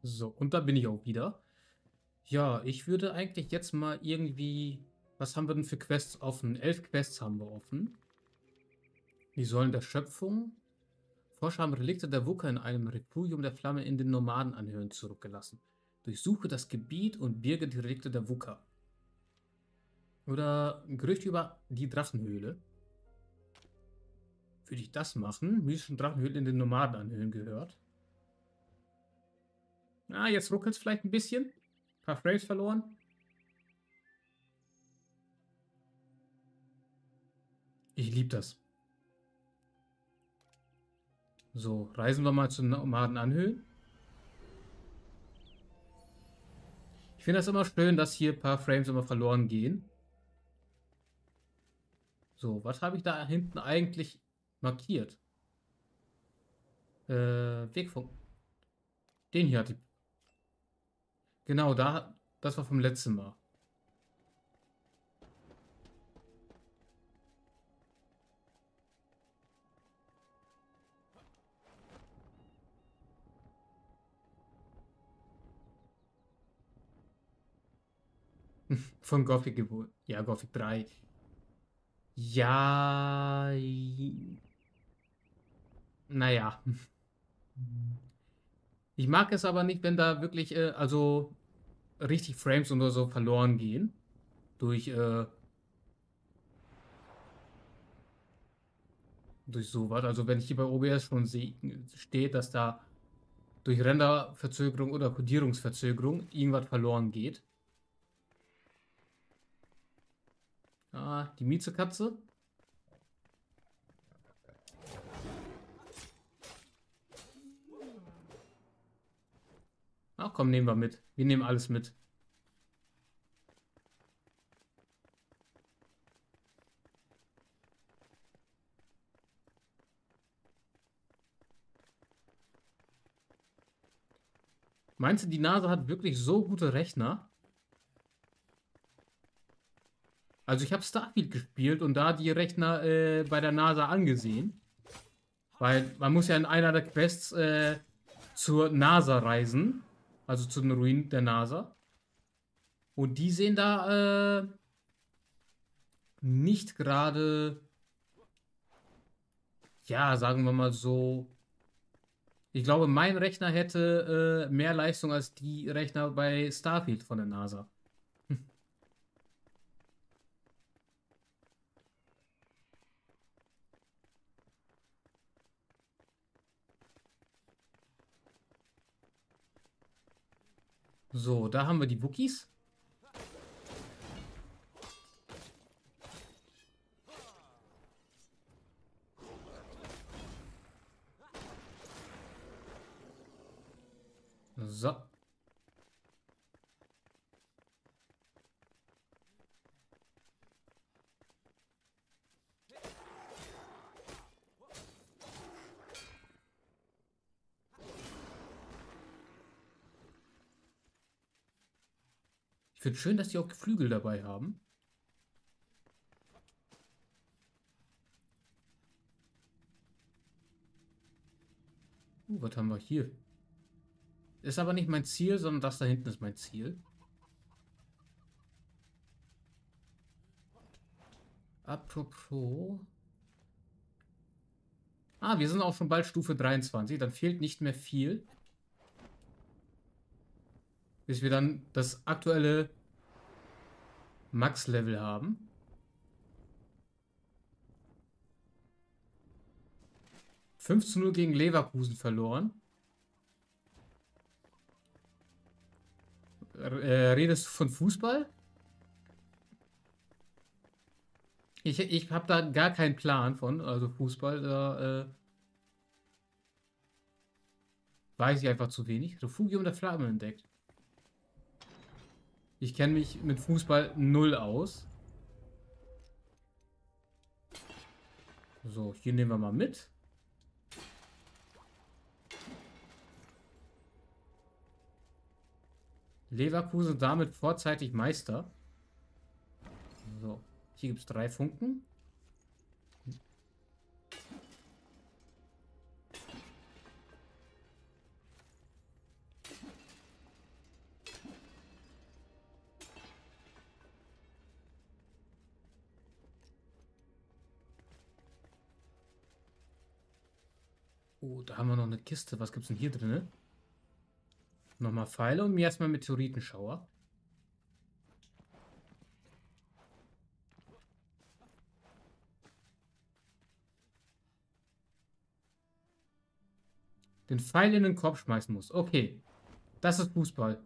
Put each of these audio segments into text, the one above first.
So, und da bin ich auch wieder. Ja, ich würde eigentlich jetzt mal irgendwie. Was haben wir denn für Quests offen? 11 Quests haben wir offen. Die Säulen der Schöpfung. Forscher haben Relikte der Wukka in einem Refugium der Flamme in den Nomadenanhöhen zurückgelassen. Durchsuche das Gebiet und birge die Relikte der Wukka. Oder Gerüchte über die Drachenhöhle. Würde ich das machen? Mystischen Drachenhöhle in den Nomadenanhöhen gehört. Ah, jetzt ruckelt es vielleicht ein bisschen. Ein paar Frames verloren. Ich liebe das. So, reisen wir mal zu Nomadenanhöhen. Ich finde das immer schön, dass hier ein paar Frames immer verloren gehen. So, was habe ich da hinten eigentlich markiert? Wegfunk. Den hier hat die. Genau, das war vom letzten Mal. Von Gothic wohl. Ja, Gothic 3. Ja. Naja. Ich mag es aber nicht, wenn da wirklich, also richtig Frames oder so verloren gehen. Durch sowas. Also wenn ich hier bei OBS schon sehe, steht, dass da durch Renderverzögerung oder Codierungsverzögerung irgendwas verloren geht. Ah, die Miezekatze. Ach komm, nehmen wir mit. Wir nehmen alles mit. Meinst du, die NASA hat wirklich so gute Rechner? Also ich habe Starfield gespielt und da die Rechner bei der NASA angesehen. Weil man muss ja in einer der Quests zur NASA reisen. Also zu den Ruinen der NASA. Und die sehen da nicht gerade, ja, sagen wir mal so. Ich glaube, mein Rechner hätte mehr Leistung als die Rechner bei Starfield von der NASA. So, da haben wir die Wookies. So. Ich finde schön, dass die auch Flügel dabei haben. Was haben wir hier? Ist aber nicht mein Ziel, sondern das da hinten ist mein Ziel. Apropos. Ah, wir sind auch schon bald Stufe 23. Dann fehlt nicht mehr viel. Bis wir dann das aktuelle Max-Level haben. Zu 0 gegen Leverkusen verloren. Redest du von Fußball? Ich habe da gar keinen Plan von, also Fußball, da weiß ich einfach zu wenig. Refugium der Flamme entdeckt. Ich kenne mich mit Fußball null aus. So, hier nehmen wir mal mit. Leverkusen damit vorzeitig Meister. So, hier gibt es 3 Funken. Oh, da haben wir noch eine Kiste. Was gibt's denn hier drin? Nochmal Pfeile und mir erstmal Meteoritenschauer. Den Pfeil in den Korb schmeißen muss. Okay, das ist Fußball.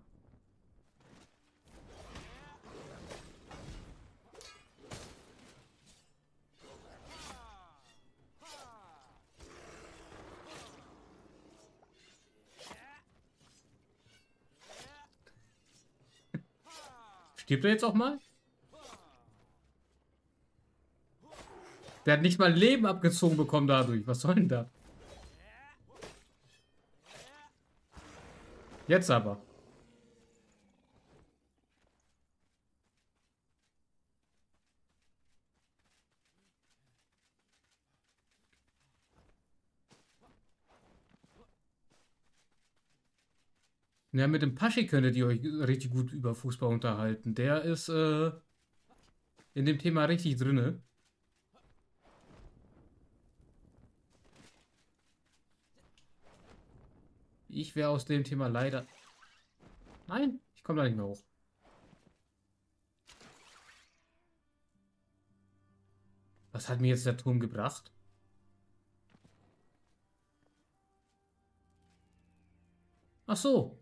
Stirbt er jetzt auch mal? Der hat nicht mal Leben abgezogen bekommen dadurch. Was soll denn da? Jetzt aber. Ja, mit dem Paschi könntet ihr euch richtig gut über Fußball unterhalten. Der ist in dem Thema richtig drinne. Ich wäre aus dem Thema leider... Nein, ich komme da nicht mehr hoch. Was hat mir jetzt der Turm gebracht? Ach so.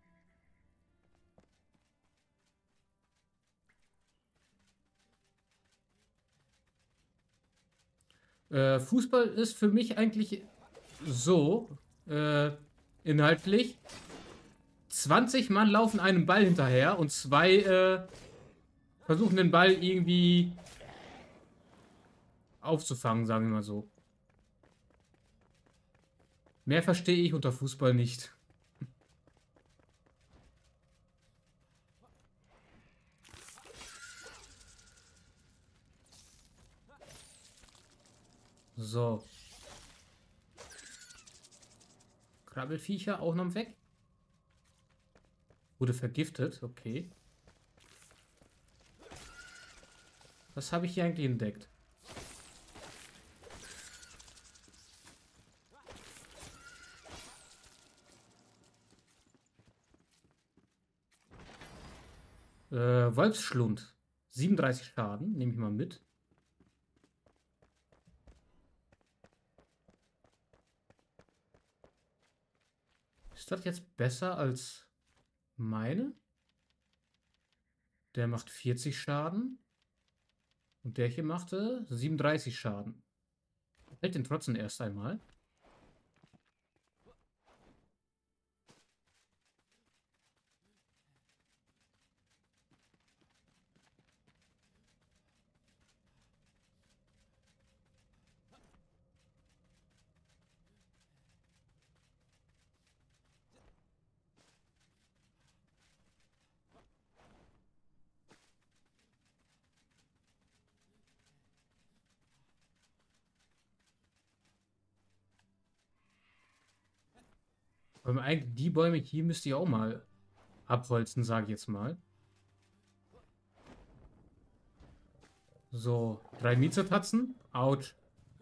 Fußball ist für mich eigentlich so inhaltlich. 20 Mann laufen einem Ball hinterher und zwei versuchen den Ball irgendwie aufzufangen, sagen wir mal so. Mehr verstehe ich unter Fußball nicht. So. Krabbelfiecher auch noch weg. Wurde vergiftet, okay. Was habe ich hier eigentlich entdeckt? Wolfsschlund. 37 Schaden, nehme ich mal mit. Ist das jetzt besser als meine? Der macht 40 Schaden. Und der hier machte 37 Schaden. Hält den trotzdem erst einmal. Aber eigentlich die Bäume hier müsst ihr auch mal abholzen, sage ich jetzt mal. So, 3 Mietzertatzen. Autsch.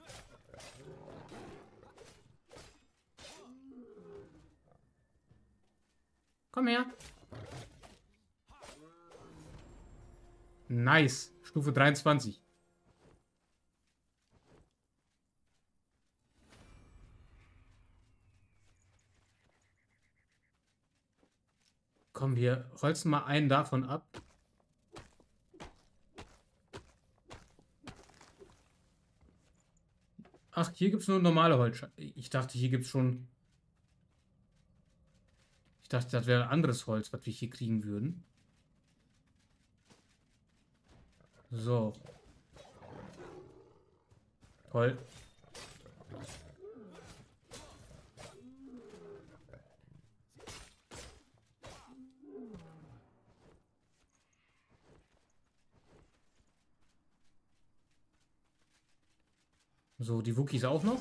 Komm her. Nice. Stufe 23. Komm, wir holzen mal einen davon ab. Ach, hier gibt es nur normale Holz. Ich dachte, hier gibt es schon... Ich dachte, das wäre anderes Holz, was wir hier kriegen würden. So. Toll. So, die Wookies auch noch.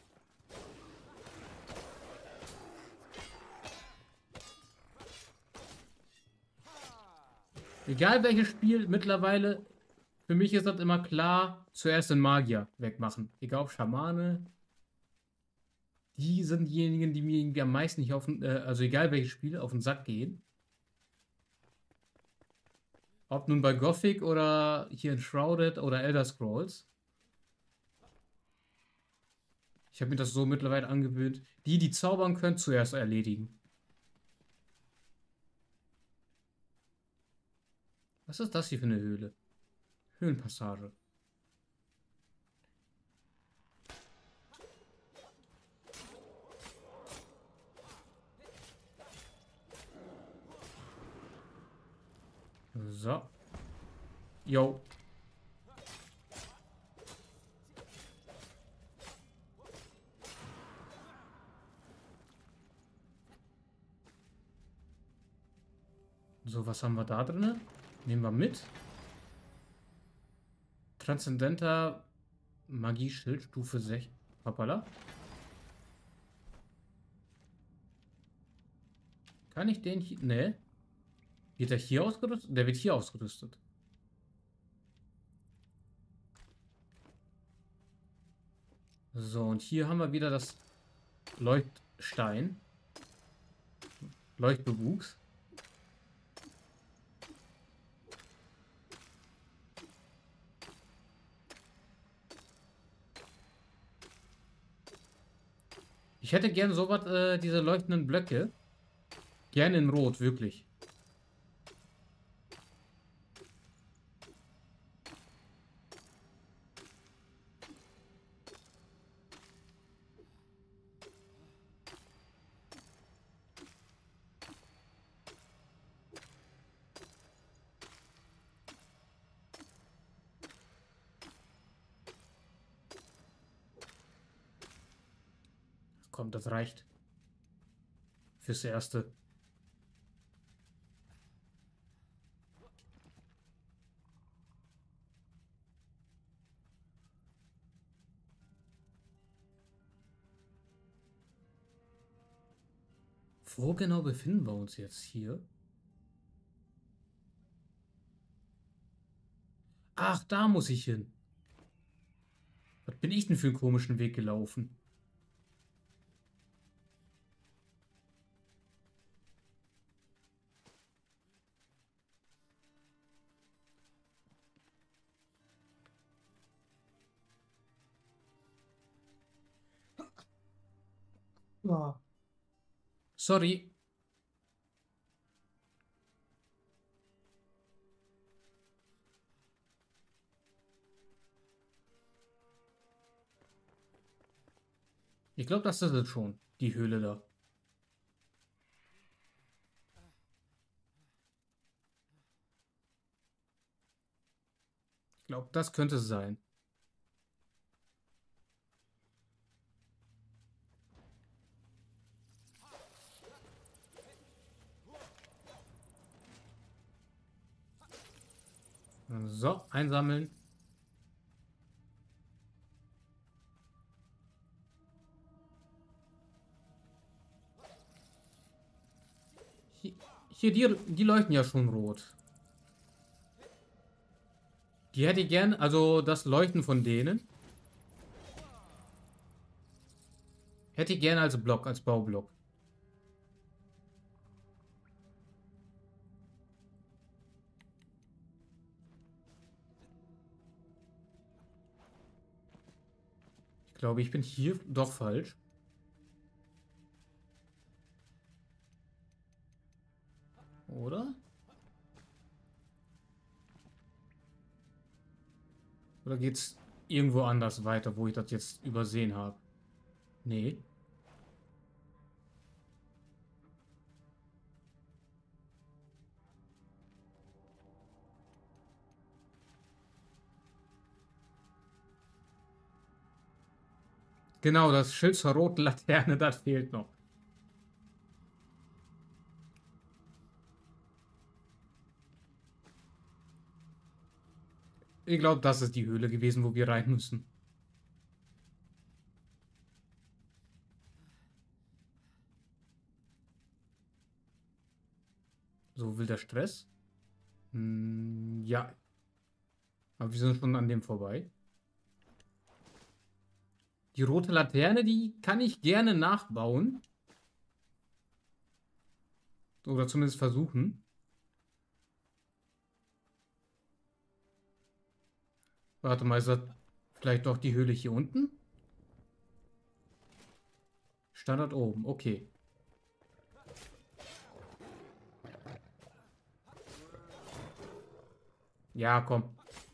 Egal welches Spiel, mittlerweile, für mich ist das immer klar, zuerst den Magier wegmachen. Egal ob Schamane. Die sind diejenigen, die mir irgendwie am meisten nicht auf den, also egal welches Spiel, auf den Sack gehen. Ob nun bei Gothic oder hier in Shrouded oder Elder Scrolls. Ich habe mir das so mittlerweile angewöhnt. Die, die zaubern können, zuerst erledigen. Was ist das hier für eine Höhle? Höhlenpassage. So. Jo. So, was haben wir da drin? Nehmen wir mit. Transzendenter Magieschild, Stufe 6. Hoppala. Kann ich den hier... Ne. Wird er hier ausgerüstet? Der wird hier ausgerüstet. So, und hier haben wir wieder das Leuchtstein. Leuchtbewuchs. Ich hätte gern sowas, diese leuchtenden Blöcke. Gerne in Rot, wirklich. Komm, das reicht. Fürs Erste. Wo genau befinden wir uns jetzt hier? Ach, da muss ich hin. Was bin ich denn für einen komischen Weg gelaufen? Ja. Sorry. Ich glaube, das ist es schon. Die Höhle da. Ich glaube, das könnte es sein. So, einsammeln. Hier, die leuchten ja schon rot. Die hätte ich gern, also das Leuchten von denen. Hätte ich gern als Block, als Baublock. Ich glaube, ich bin hier doch falsch. Oder? Oder geht's irgendwo anders weiter, wo ich das jetzt übersehen habe? Nee. Genau, das Schild zur roten Laterne, das fehlt noch. Ich glaube, das ist die Höhle gewesen, wo wir rein müssen. So, wilder Stress. Ja. Aber wir sind schon an dem vorbei. Die rote Laterne, die kann ich gerne nachbauen. Oder zumindest versuchen. Warte mal, ist das vielleicht doch die Höhle hier unten? Standard oben, okay. Ja, komm.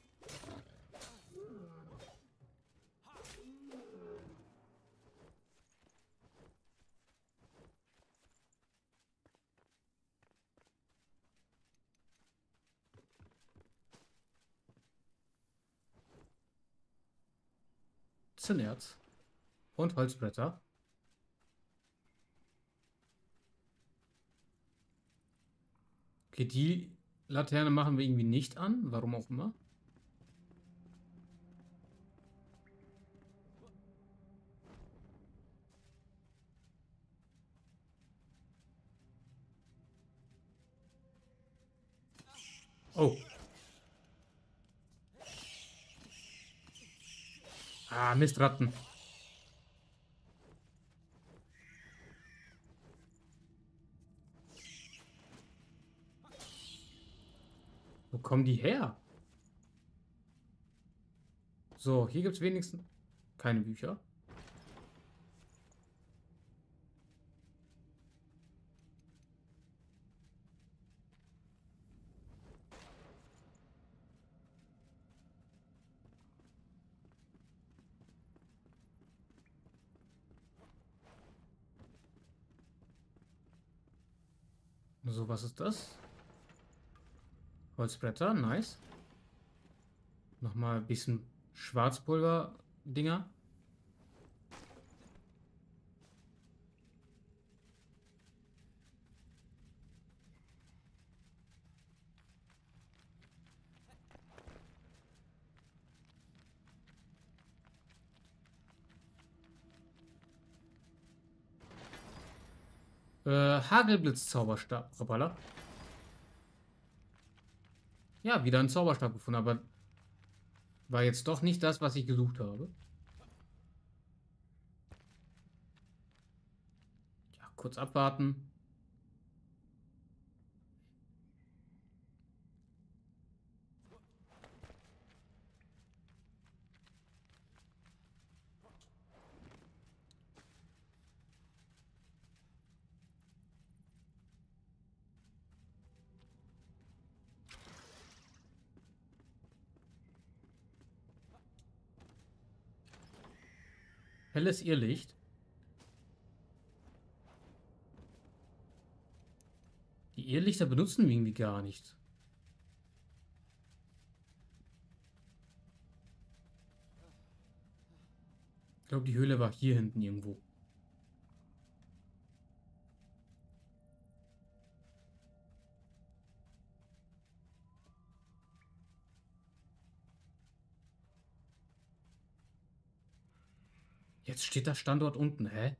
Zinnerz. Und Holzbretter. Okay, die Laterne machen wir irgendwie nicht an. Warum auch immer. Oh. Ah, Mistratten. Wo kommen die her? So, hier gibt es wenigstens keine Bücher. So, was ist das? Holzbretter, nice. Nochmal ein bisschen Schwarzpulver-Dinger. Hagelblitz-Zauberstab. Hoppala. Ja, wieder ein Zauberstab gefunden, aber war jetzt doch nicht das, was ich gesucht habe. Ja, kurz abwarten. Helles Irrlicht. Die Irrlichter benutzen wir irgendwie gar nicht. Ich glaube, die Höhle war hier hinten irgendwo. Jetzt steht der Standort unten, hä?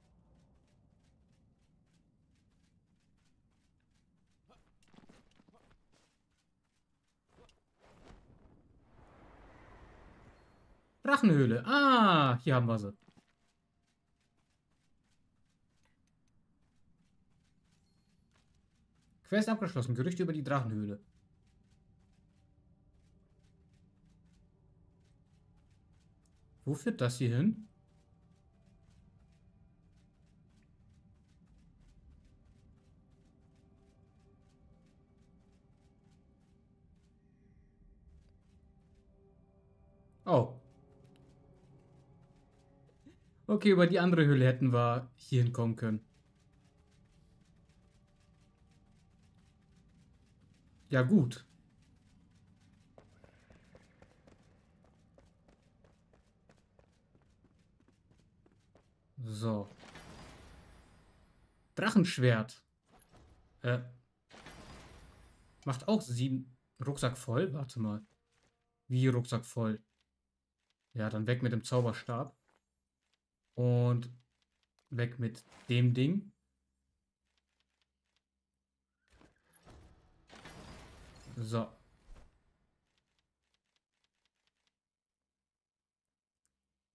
Drachenhöhle. Ah, hier haben wir sie. Quest abgeschlossen. Gerüchte über die Drachenhöhle. Wo führt das hier hin? Oh. Okay, über die andere Höhle hätten wir hier hinkommen können. Ja, gut. So. Drachenschwert. Äh, macht auch 7. Rucksack voll? Warte mal. Wie Rucksack voll? Ja, dann weg mit dem Zauberstab. Und weg mit dem Ding. So.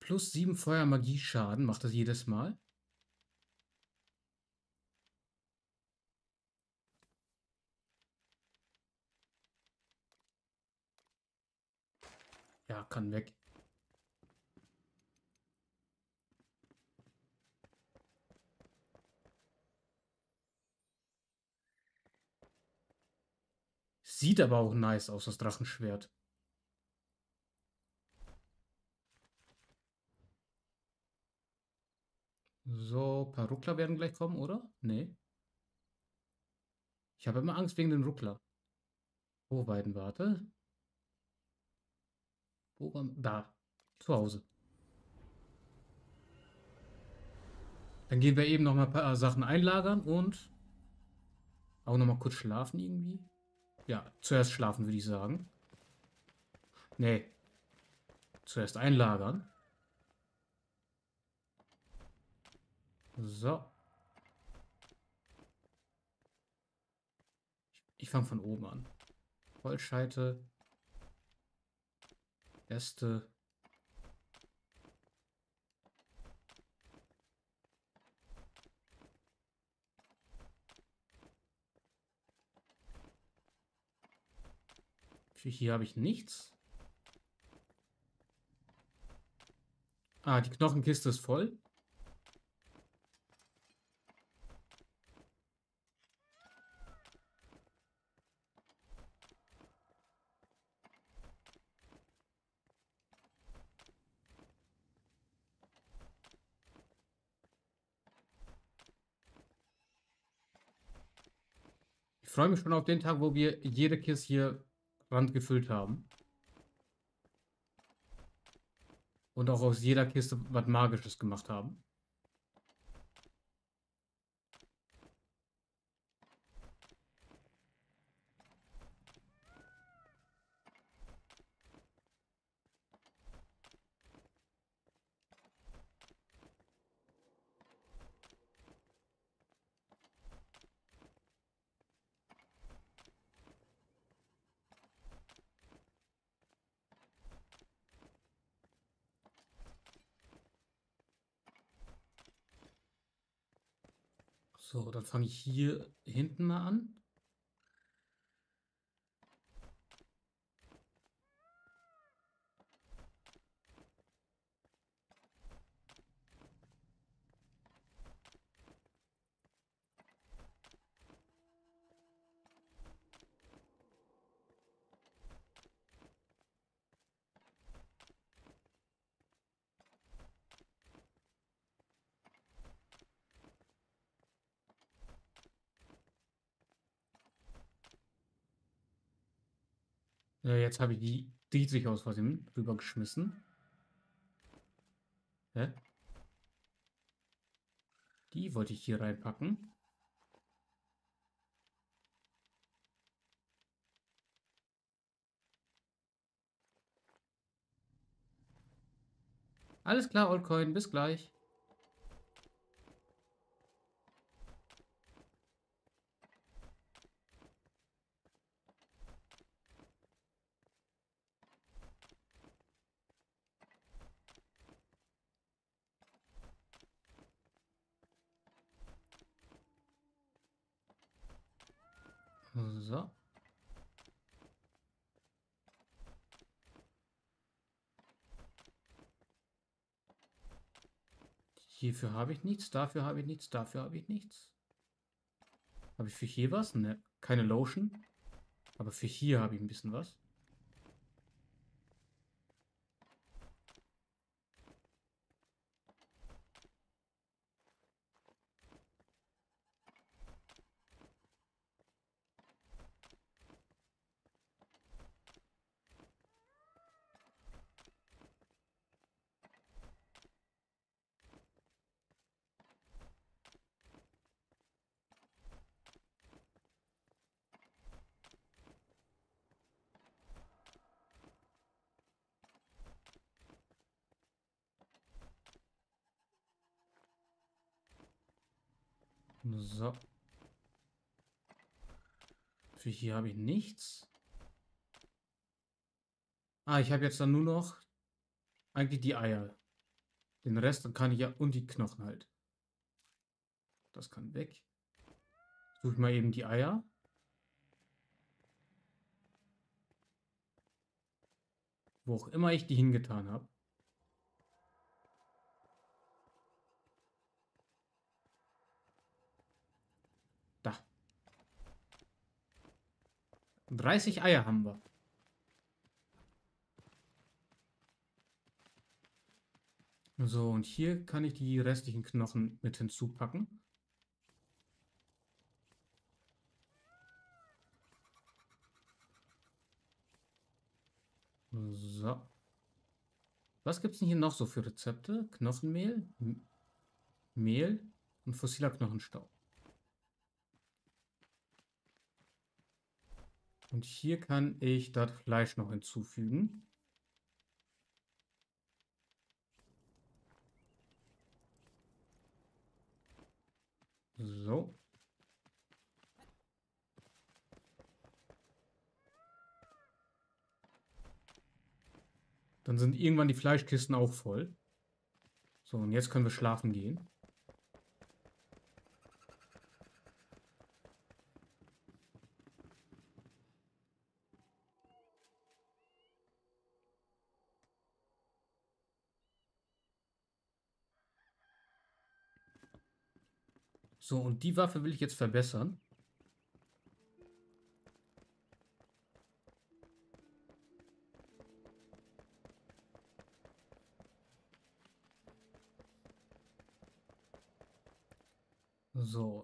Plus 7 Feuer-Magie-Schaden macht das jedes Mal. Ja, kann weg. Sieht aber auch nice aus, das Drachenschwert. So, ein paar Ruckler werden gleich kommen, oder? Nee. Ich habe immer Angst wegen den Ruckler. Wo weiden, warte. Wo war... Da. Zu Hause. Dann gehen wir eben noch mal ein paar Sachen einlagern und auch noch mal kurz schlafen irgendwie. Ja, zuerst schlafen, würde ich sagen. Nee, zuerst einlagern. So. Ich fange von oben an. Holzscheite. Äste. Hier habe ich nichts. Ah, die Knochenkiste ist voll. Ich freue mich schon auf den Tag, wo wir jede Kiste hier randgefüllt haben. Und auch aus jeder Kiste was Magisches gemacht haben. So, dann fange ich hier hinten mal an. Jetzt habe ich die sich aus Versehen rübergeschmissen. Hä? Die wollte ich hier reinpacken. Alles klar, Oldcoin, bis gleich. So. Hierfür habe ich nichts, dafür habe ich nichts, dafür habe ich nichts. Habe ich für hier was? Ne, keine Lotion. Aber für hier habe ich ein bisschen was. So. Für hier habe ich nichts. Ah, ich habe jetzt dann nur noch eigentlich die Eier. Den Rest kann ich ja und die Knochen halt. Das kann weg. Suche ich mal eben die Eier. Wo auch immer ich die hingetan habe. Da. 30 Eier haben wir. So, und hier kann ich die restlichen Knochen mit hinzupacken. So. Was gibt es denn hier noch so für Rezepte? Knochenmehl, Mehl und fossiler Knochenstaub. Und hier kann ich das Fleisch noch hinzufügen. So. Dann sind irgendwann die Fleischkisten auch voll. So, und jetzt können wir schlafen gehen. So, und die Waffe will ich jetzt verbessern. So.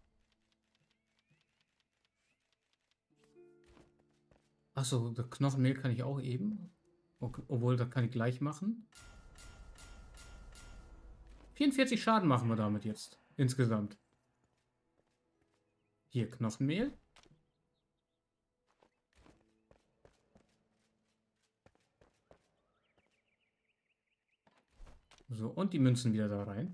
Achso, das Knochenmehl kann ich auch eben. Okay, obwohl, das kann ich gleich machen. 44 Schaden machen wir damit jetzt. Insgesamt. Hier, Knochenmehl. So, und die Münzen wieder da rein.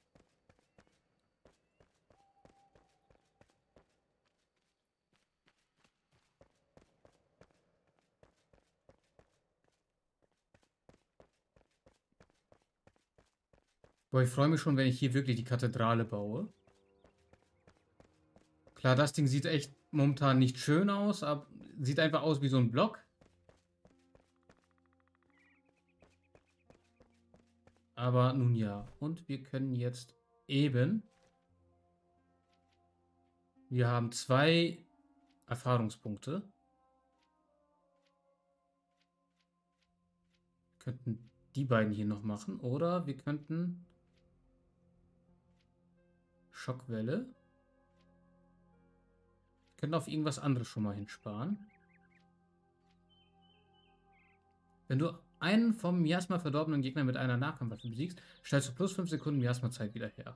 Boah, ich freue mich schon, wenn ich hier wirklich die Kathedrale baue. Klar, das Ding sieht echt momentan nicht schön aus, aber sieht einfach aus wie so ein Block. Aber nun ja. Und wir können jetzt eben... Wir haben 2 Erfahrungspunkte. Wir könnten die beiden hier noch machen. Oder wir könnten... Schockwelle. Wir könnten auf irgendwas anderes schon mal hinsparen. Wenn du einen vom Miasma verdorbenen Gegner mit einer Nahkampfwaffe besiegst, stellst du plus 5 Sekunden Miasma-Zeit wieder her.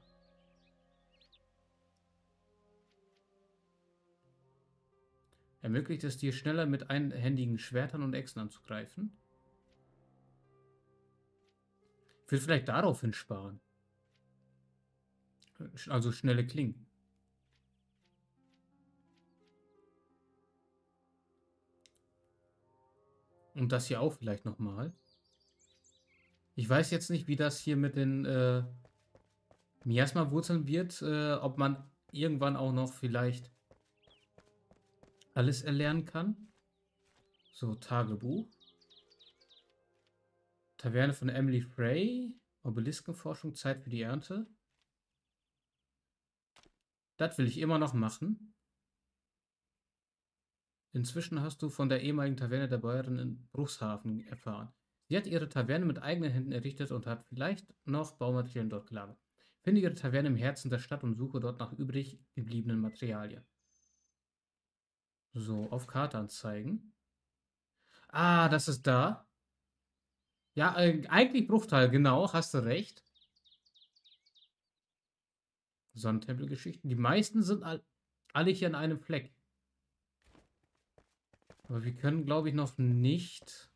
Ermöglicht es dir schneller mit einhändigen Schwertern und Äxten anzugreifen. Ich will vielleicht darauf hinsparen. Also schnelle Klingen. Und das hier auch vielleicht nochmal. Ich weiß jetzt nicht, wie das hier mit den Miasma-Wurzeln wird. Ob man irgendwann auch noch vielleicht alles erlernen kann. So, Tagebuch. Taverne von Emily Frey. Obeliskenforschung, Zeit für die Ernte. Das will ich immer noch machen. Inzwischen hast du von der ehemaligen Taverne der Bäuerin in Bruchshafen erfahren. Sie hat ihre Taverne mit eigenen Händen errichtet und hat vielleicht noch Baumaterialien dort gelagert. Finde ihre Taverne im Herzen der Stadt und suche dort nach übrig gebliebenen Materialien. So, auf Karte anzeigen. Ah, das ist da. Ja, eigentlich Bruchteil, genau, hast du recht. Sonnentempelgeschichten. Die meisten sind alle hier an einem Fleck. Aber wir können, glaube ich, noch nicht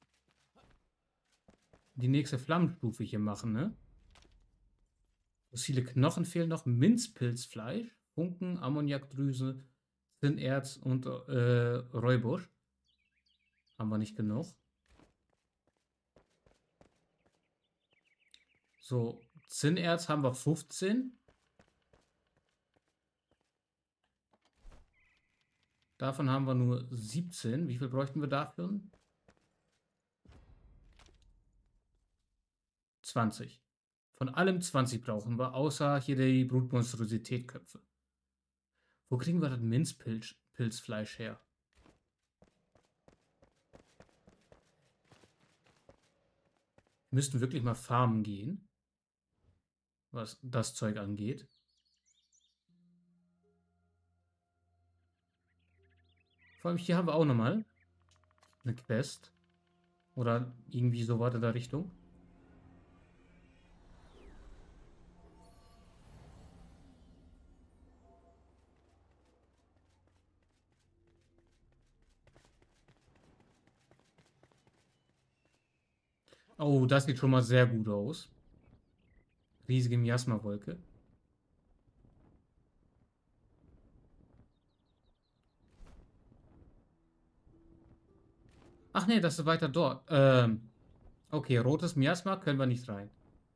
die nächste Flammenstufe hier machen, ne? Fossile Knochen fehlen noch, Minzpilzfleisch, Funken, Ammoniakdrüse, Zinnerz und Räubusch. Haben wir nicht genug. So, Zinnerz haben wir 15. Davon haben wir nur 17. Wie viel bräuchten wir dafür? 20. Von allem 20 brauchen wir, außer hier die Brutmonstrosität-Köpfe. Wo kriegen wir das Minzpilzfleisch her? Wir müssten wirklich mal farmen gehen, was das Zeug angeht. Vor allem hier haben wir auch nochmal eine Quest. Oder irgendwie so was in der Richtung. Oh, das sieht schon mal sehr gut aus. Riesige Miasma-Wolke. Ach nee, das ist weiter dort. Okay, rotes Miasma können wir nicht rein.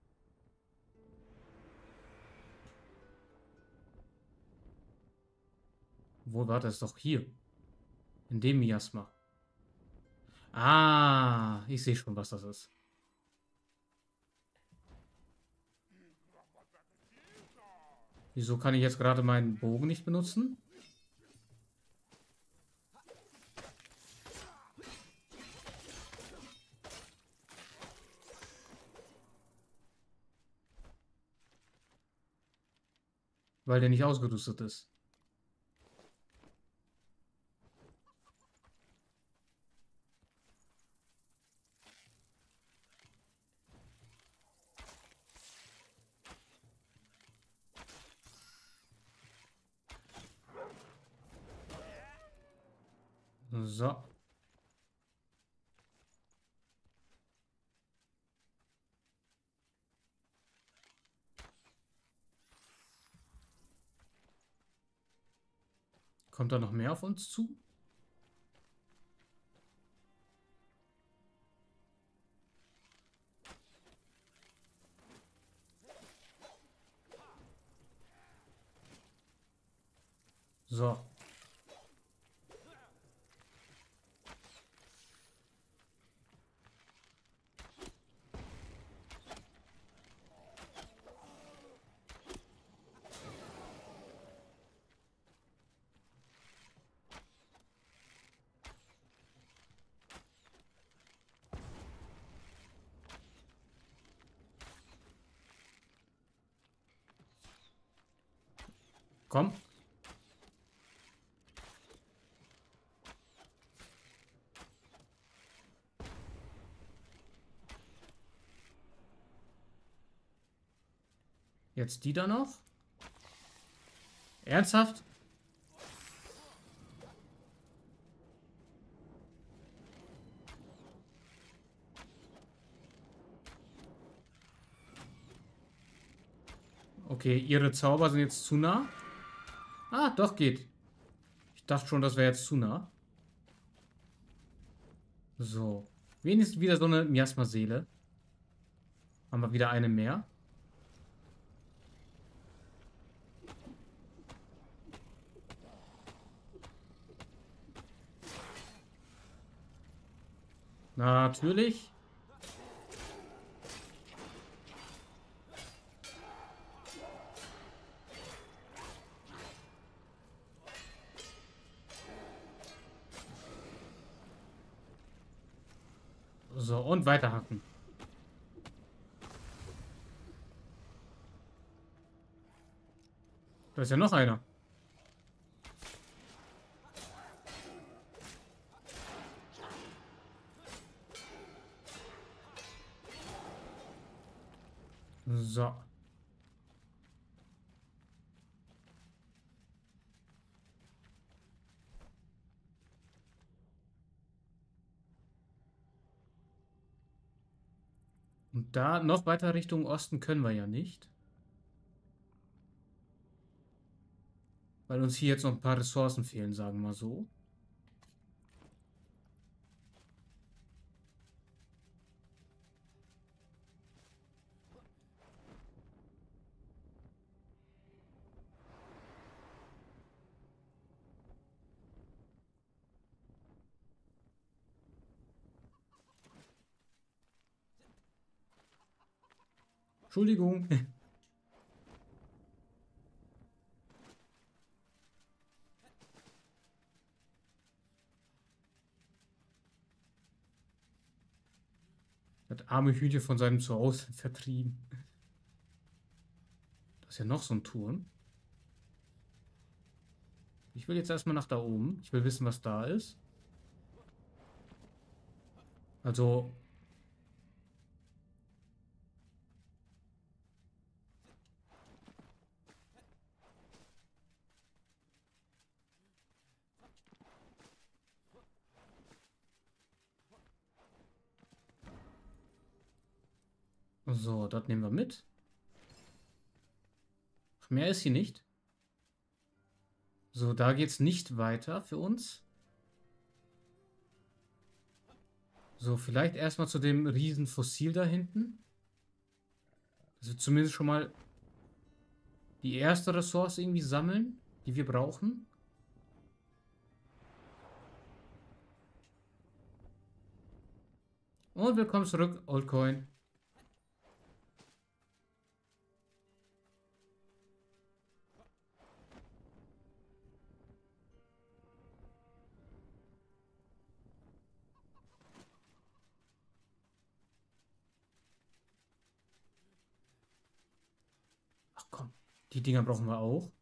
Wo war das? Doch hier. In dem Miasma. Ah, ich sehe schon, was das ist. Wieso kann ich jetzt gerade meinen Bogen nicht benutzen? Weil der nicht ausgerüstet ist. So. Kommt da noch mehr auf uns zu? So. Komm. Jetzt die da noch? Ernsthaft? Okay, ihre Zauber sind jetzt zu nah. Ah, doch, geht. Ich dachte schon, das wäre jetzt zu nah. So. Wenigstens wieder so eine Miasma-Seele. Haben wir wieder eine mehr. Natürlich. So, und weiterhacken. Da ist ja noch einer. So. Und da noch weiter Richtung Osten können wir ja nicht. Weil uns hier jetzt noch ein paar Ressourcen fehlen, sagen wir mal so. Entschuldigung. Das arme Hühnchen von seinem Zuhause vertrieben. Das ist ja noch so ein Turm. Ich will jetzt erstmal nach da oben. Ich will wissen, was da ist. Also... So, das nehmen wir mit. Ach, mehr ist hier nicht. So, da geht's nicht weiter für uns. So, vielleicht erstmal zu dem riesen Fossil da hinten. Dass wir zumindest schon mal die erste Ressource irgendwie sammeln, die wir brauchen. Und willkommen zurück, Oldcoin. Ach komm, die Dinger brauchen wir auch.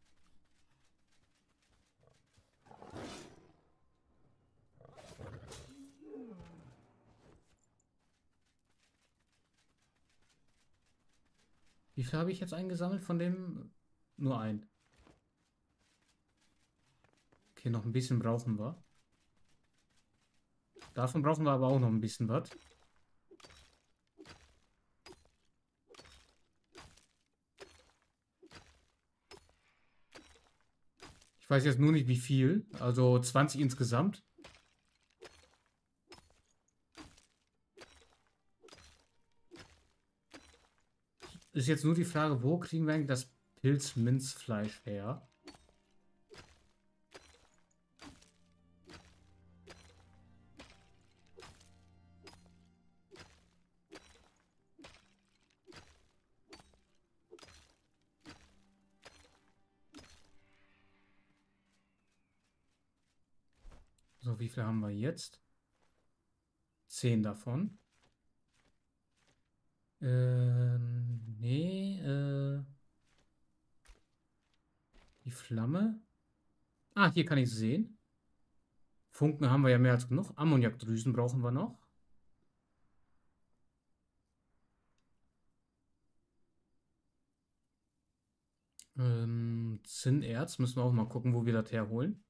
Wie viel habe ich jetzt eingesammelt von dem? Nur ein. Okay, noch ein bisschen brauchen wir. Davon brauchen wir aber auch noch ein bisschen was. Ich weiß jetzt nur nicht wie viel. Also 20 insgesamt. Ist jetzt nur die Frage, wo kriegen wir eigentlich das Pilzminzfleisch her? So, wie viel haben wir jetzt? 10 davon. Nee, die Flamme. Ah, hier kann ich sehen. Funken haben wir ja mehr als genug. Ammoniakdrüsen brauchen wir noch. Zinnerz müssen wir auch mal gucken, wo wir das herholen.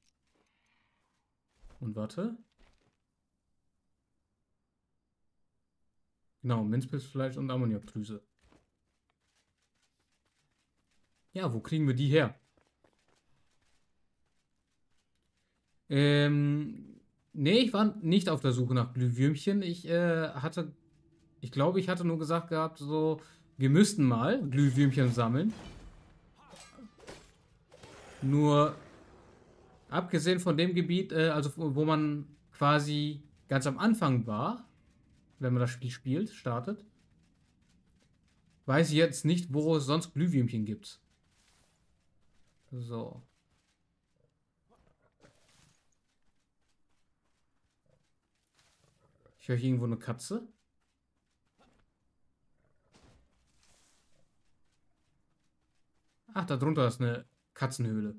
Und warte. Genau, Minzpilzfleisch und Ammoniakdrüse. Ja, wo kriegen wir die her? Nee, ich war nicht auf der Suche nach Glühwürmchen. Ich glaube, ich hatte nur gesagt gehabt, so, wir müssten mal Glühwürmchen sammeln. Nur, abgesehen von dem Gebiet, also wo man quasi ganz am Anfang war, wenn man das Spiel startet, weiß ich jetzt nicht, wo es sonst Glühwürmchen gibt. So. Ich höre hier irgendwo eine Katze. Ach, da drunter ist eine Katzenhöhle.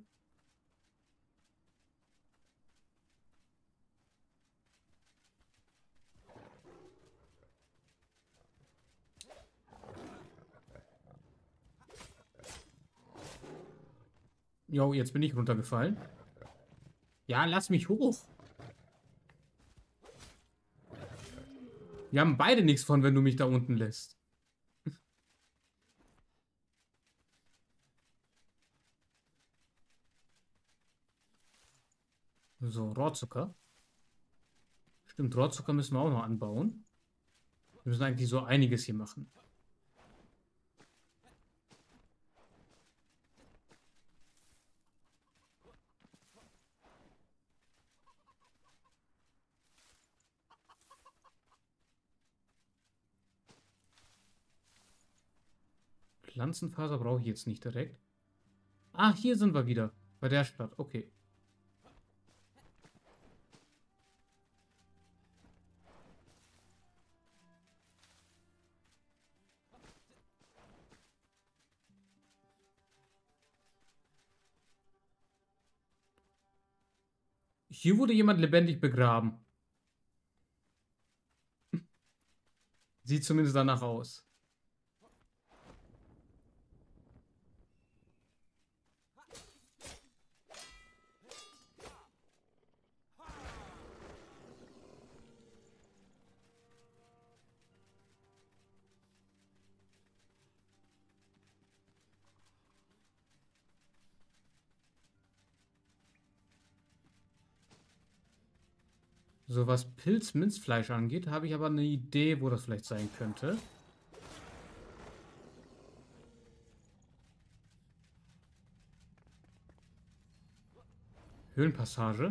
Jo, jetzt bin ich runtergefallen. Ja, lass mich hoch. Wir haben beide nichts von, wenn du mich da unten lässt. So, Rohrzucker. Stimmt, Rohrzucker müssen wir auch noch anbauen. Wir müssen eigentlich so einiges hier machen. Pflanzenfaser brauche ich jetzt nicht direkt. Ah, hier sind wir wieder. Bei der Stadt. Okay. Hier wurde jemand lebendig begraben. Sieht zumindest danach aus. So, was Pilz-Minzfleisch angeht, habe ich aber eine Idee, wo das vielleicht sein könnte. Höhlenpassage.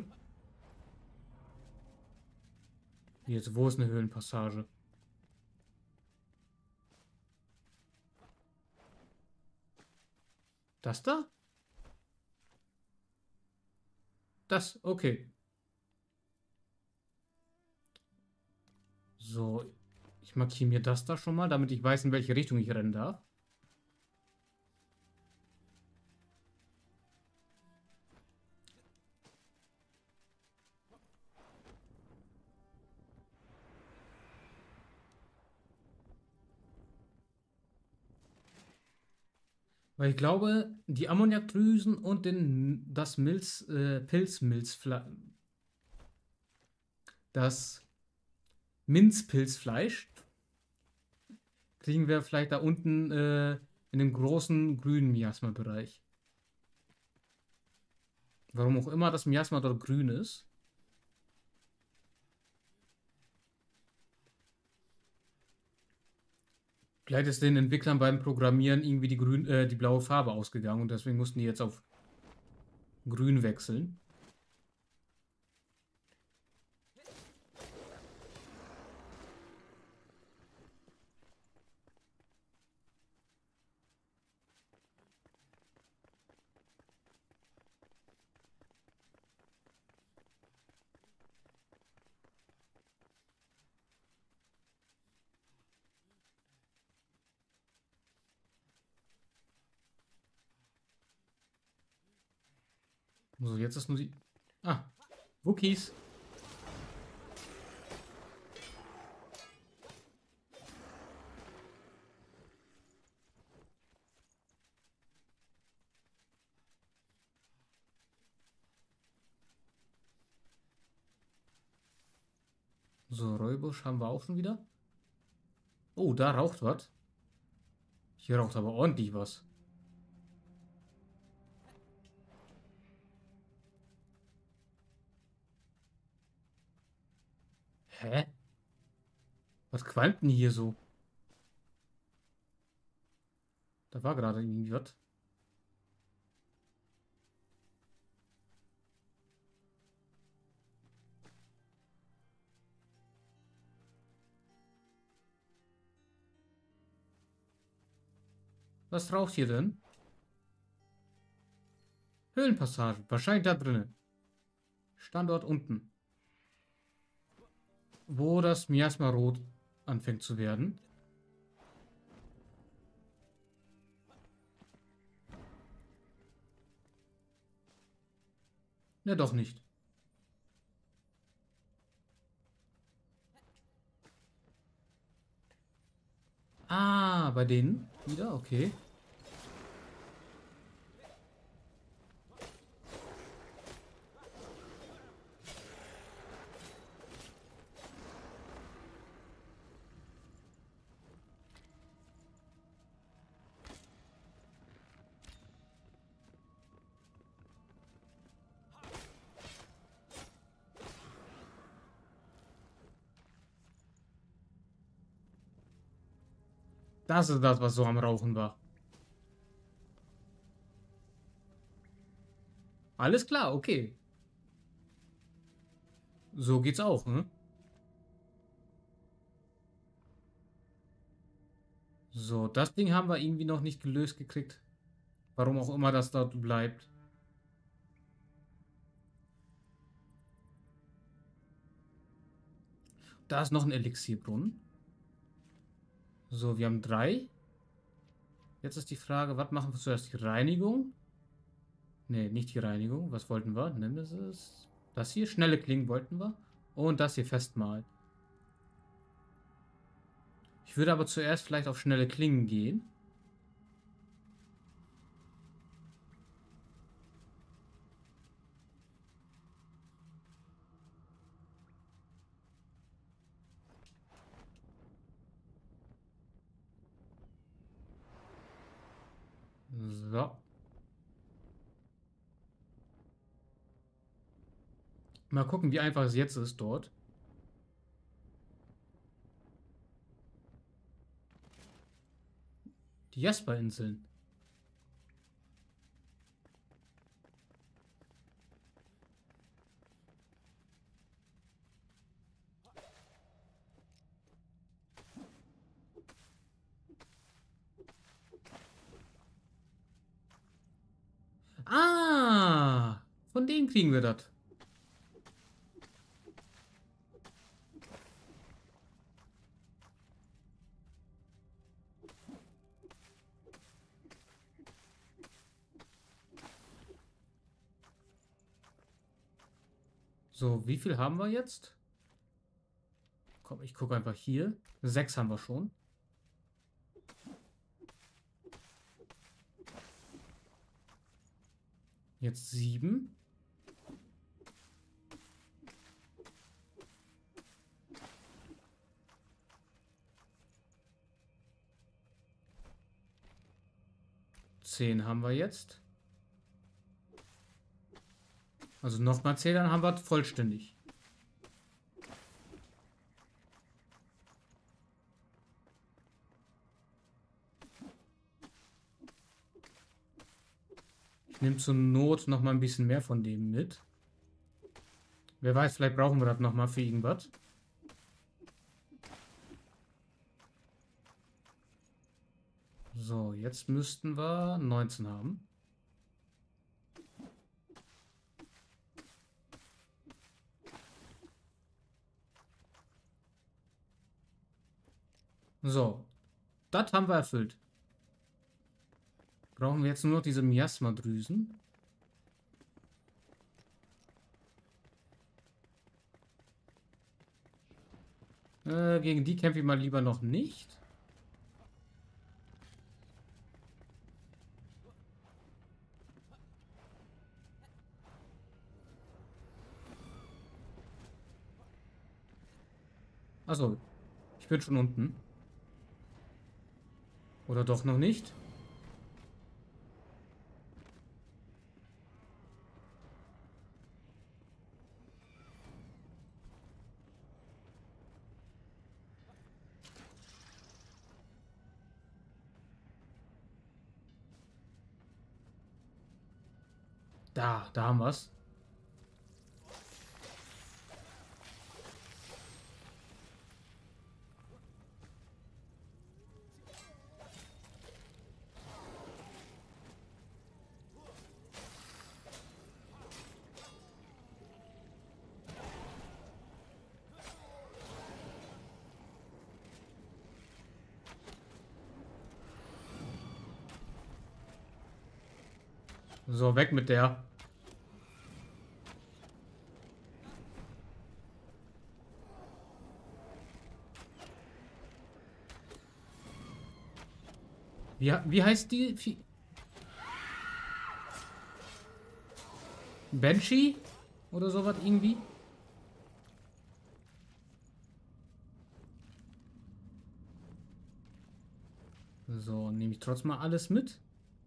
Jetzt, wo ist eine Höhlenpassage? Das da? Das, okay. So, ich markiere mir das da schon mal, damit ich weiß, in welche Richtung ich rennen darf. Weil ich glaube, die Ammoniakdrüsen und das Pilzmilzfleisch, das Minzpilzfleisch kriegen wir vielleicht da unten in dem großen grünen Miasma-Bereich. Warum auch immer das Miasma dort grün ist. Vielleicht ist den Entwicklern beim Programmieren irgendwie die blaue Farbe ausgegangen und deswegen mussten die jetzt auf grün wechseln. So, jetzt ist nur die... Ah, Wookies. So, Räubusch haben wir auch schon wieder. Oh, da raucht was. Hier raucht aber ordentlich was. Hä? Was qualmt denn hier so? Da war gerade irgendwie was. Was raucht hier denn? Höhlenpassage. Wahrscheinlich da drinnen. Standort unten. Wo das Miasma rot anfängt zu werden. Ja, doch nicht. Ah, bei denen wieder? Okay. Das ist das, was so am Rauchen war. Alles klar, okay. So geht's auch, ne? So, das Ding haben wir irgendwie noch nicht gelöst gekriegt. Warum auch immer das dort bleibt. Da ist noch ein Elixierbrunnen. So, wir haben 3. Jetzt ist die Frage, was machen wir zuerst? Die Reinigung? Ne, nicht die Reinigung. Was wollten wir? Nemesis. Das hier, schnelle Klingen wollten wir. Und das hier festmalen. Ich würde aber zuerst vielleicht auf schnelle Klingen gehen. So. Mal gucken, wie einfach es jetzt ist dort. Die Jasper-Inseln. Ah! Von denen kriegen wir das. So, wie viel haben wir jetzt? Komm, ich gucke einfach hier. 6 haben wir schon. Jetzt 7. Zehn haben wir jetzt. Also nochmal 10, dann haben wir vollständig. Ich nehme zur Not noch mal ein bisschen mehr von dem mit. Wer weiß, vielleicht brauchen wir das noch mal für irgendwas. So, jetzt müssten wir 19 haben. So, das haben wir erfüllt. Brauchen wir jetzt nur noch diese Miasma-Drüsen. Gegen die kämpfe ich mal lieber noch nicht. Achso, ich bin schon unten. Oder doch noch nicht? Da haben wir es. So, weg mit der. Wie heißt die? Banshee? Oder sowas irgendwie? So, nehme ich trotzdem mal alles mit.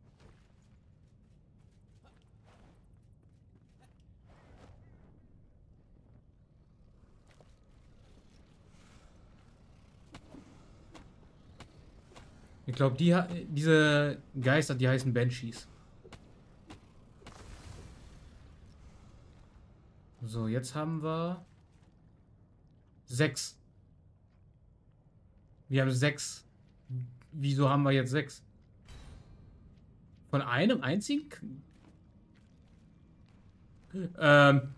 Ich glaube, diese Geister, die heißen Banshees. So, jetzt haben wir 6. Wir haben 6 Wieso haben wir jetzt 6? Von einem einzigen? Ähm,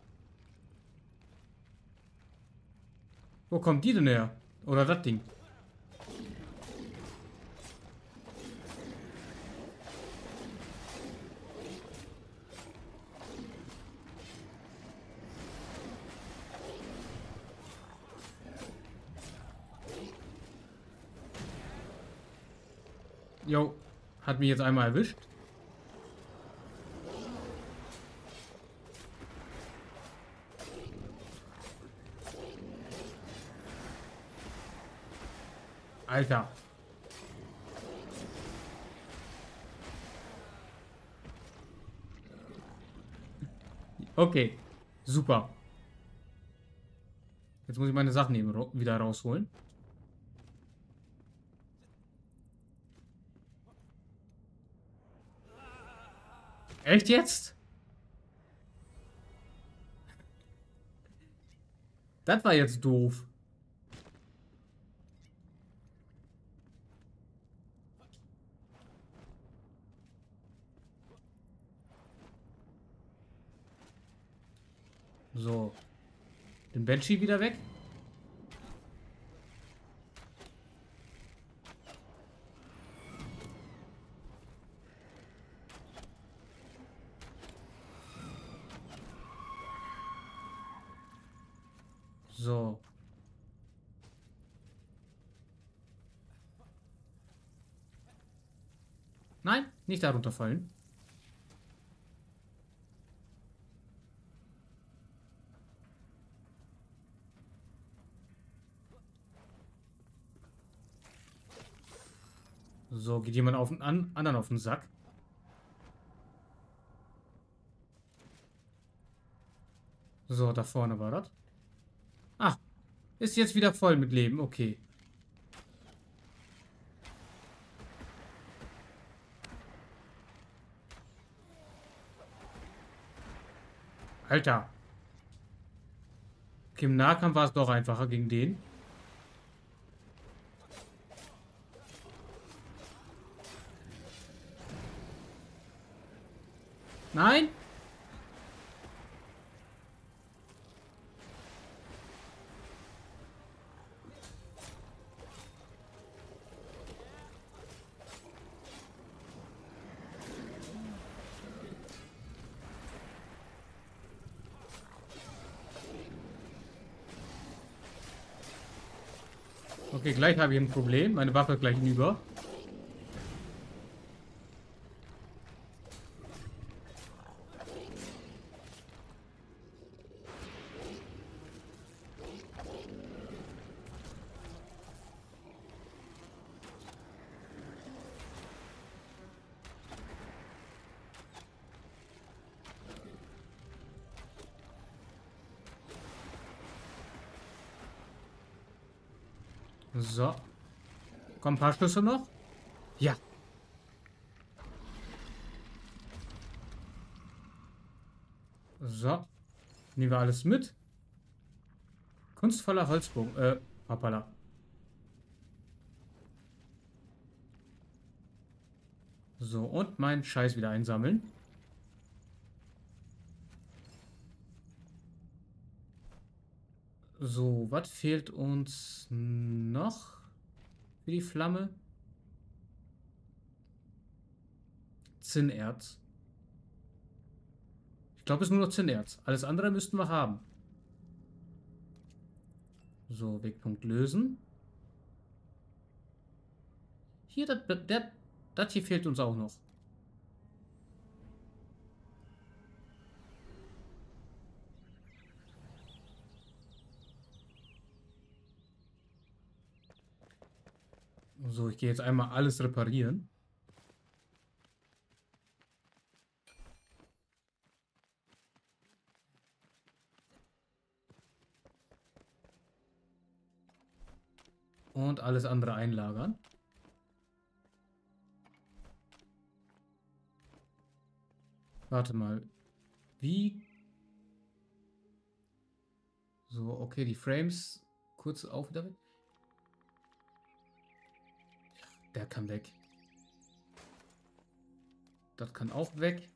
wo kommt die denn her? Oder das Ding? Jo, hat mich jetzt einmal erwischt. Alter. Okay, super. Jetzt muss ich meine Sachen eben wieder rausholen. Echt jetzt? Das war jetzt doof. So. Den Banshee wieder weg. So. Nein, nicht darunter fallen. So, geht jemand auf den anderen auf den Sack. So, da vorne war das. Ah, ist jetzt wieder voll mit Leben. Okay. Alter. Okay, im Nahkampf war es doch einfacher gegen den. Nein? Okay, gleich habe ich ein Problem. Meine Waffe ist gleich hinüber. So. Kommen ein paar Schlüsse noch? Ja. So. Nehmen wir alles mit. Kunstvoller Holzbogen. Hoppala. So, und meinen Scheiß wieder einsammeln. So, was fehlt uns noch für die Flamme? Zinnerz. Ich glaube, es ist nur noch Zinnerz. Alles andere müssten wir haben. So, Wegpunkt lösen. Hier, das hier fehlt uns auch noch. So, ich gehe jetzt einmal alles reparieren. Und alles andere einlagern. Warte mal. Wie? So, okay, die Frames kurz auf wieder. Der kann weg. Das kann auch weg.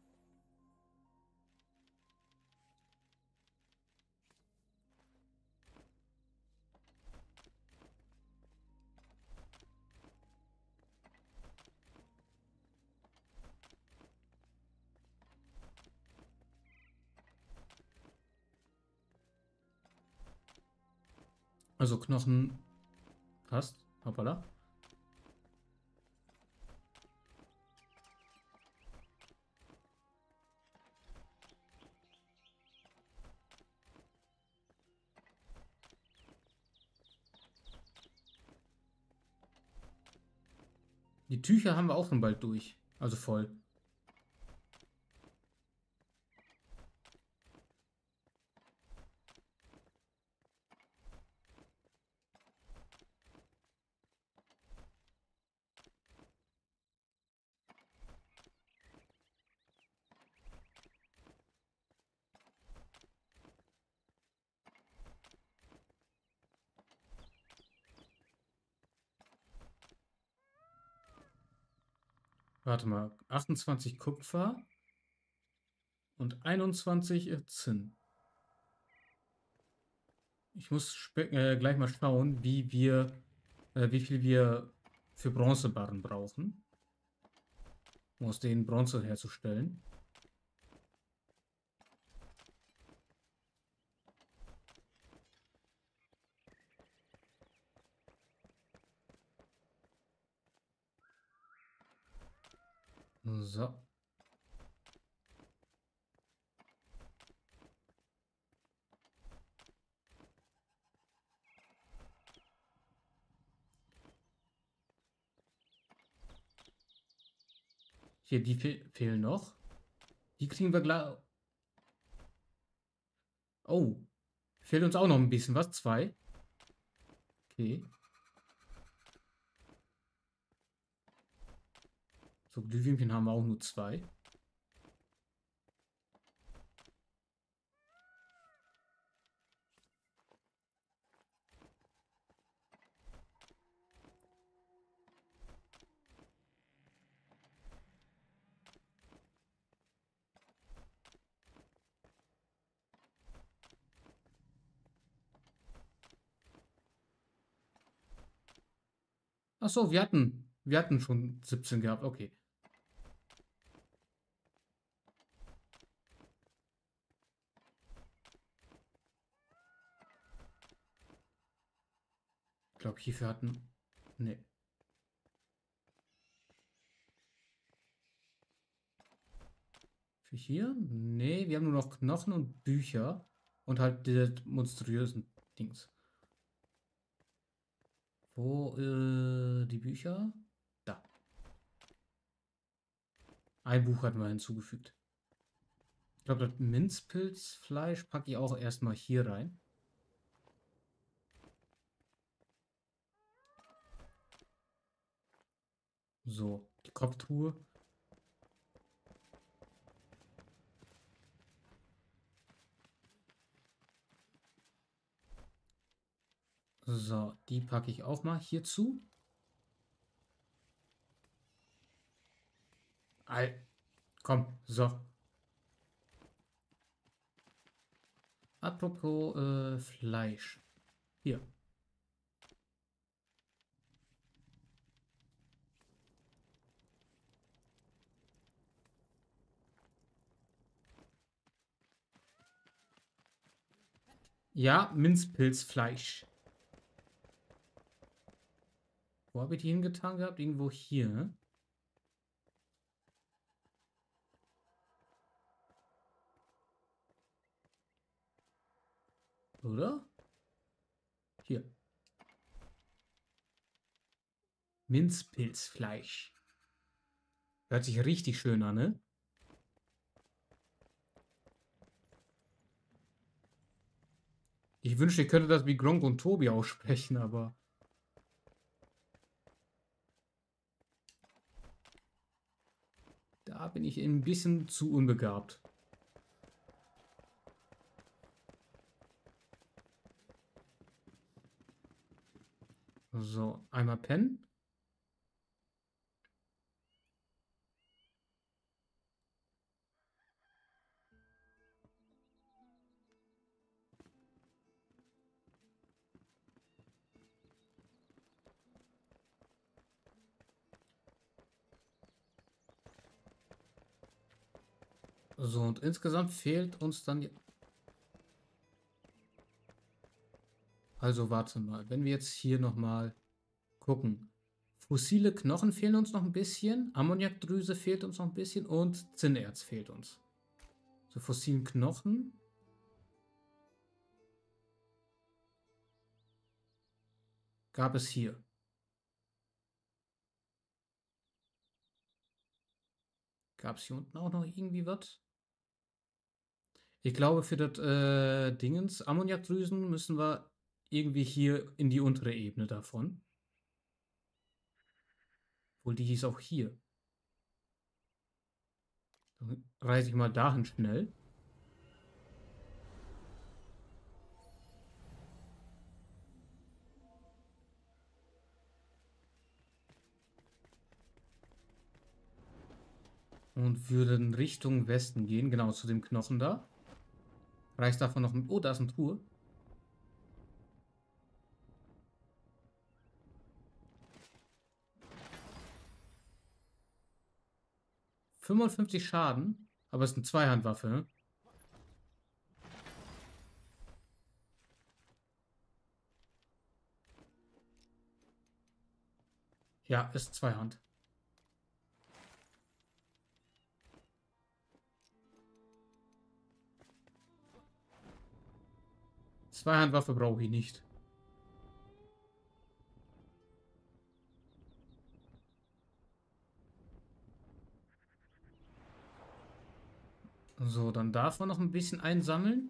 Also Knochen passt. Hoppala. Die Tücher haben wir auch schon bald durch. Also voll. Warte mal. 28 Kupfer und 21 Zinn. Ich muss gleich mal schauen, wie viel wir für Bronzebarren brauchen, um aus denen Bronze herzustellen. So. Hier, die fehlen noch. Die kriegen wir gleich. Oh, fehlt uns auch noch ein bisschen was. 2. Okay. So, Glühwürmchen haben wir auch nur 2. Ach so, wir hatten schon 17 gehabt. Okay. Ich glaube, hierfür hatten. Ne. Für hier? Nee, wir haben nur noch Knochen und Bücher. Und halt diese monströsen Dings. Wo, die Bücher? Da. Ein Buch hatten wir hinzugefügt. Ich glaube, das Minzpilzfleisch packe ich auch erstmal hier rein. So, die Kopftruhe. So, die packe ich auch mal hierzu. Komm, so. Apropos Fleisch. Hier. Ja, Minzpilzfleisch. Wo habe ich die hingetan gehabt? Irgendwo hier, ne? Oder? Hier. Minzpilzfleisch. Hört sich richtig schön an, ne? Ich wünschte, ich könnte das wie Gronk und Tobi aussprechen, aber da bin ich ein bisschen zu unbegabt. So, einmal pennen. So, und insgesamt fehlt uns dann... Also warte mal, wenn wir jetzt hier nochmal gucken. Fossile Knochen fehlen uns noch ein bisschen, Ammoniakdrüse fehlt uns noch ein bisschen und Zinnerz fehlt uns. So, fossilen Knochen. Gab es hier. Gab es hier unten auch noch irgendwie was? Ich glaube, für das Dingens, Ammoniakdrüsen, müssen wir irgendwie hier in die untere Ebene davon. Obwohl, die hieß auch hier. Dann reise ich mal dahin schnell. Und würden Richtung Westen gehen, genau zu dem Knochen da. Reicht davon noch ein... Oh, da ist eine Truhe. 55 Schaden, aber es ist eine Zweihandwaffe, ne? Ja, ist Zweihand. Zweihandwaffe brauche ich nicht. So, dann darf man noch ein bisschen einsammeln.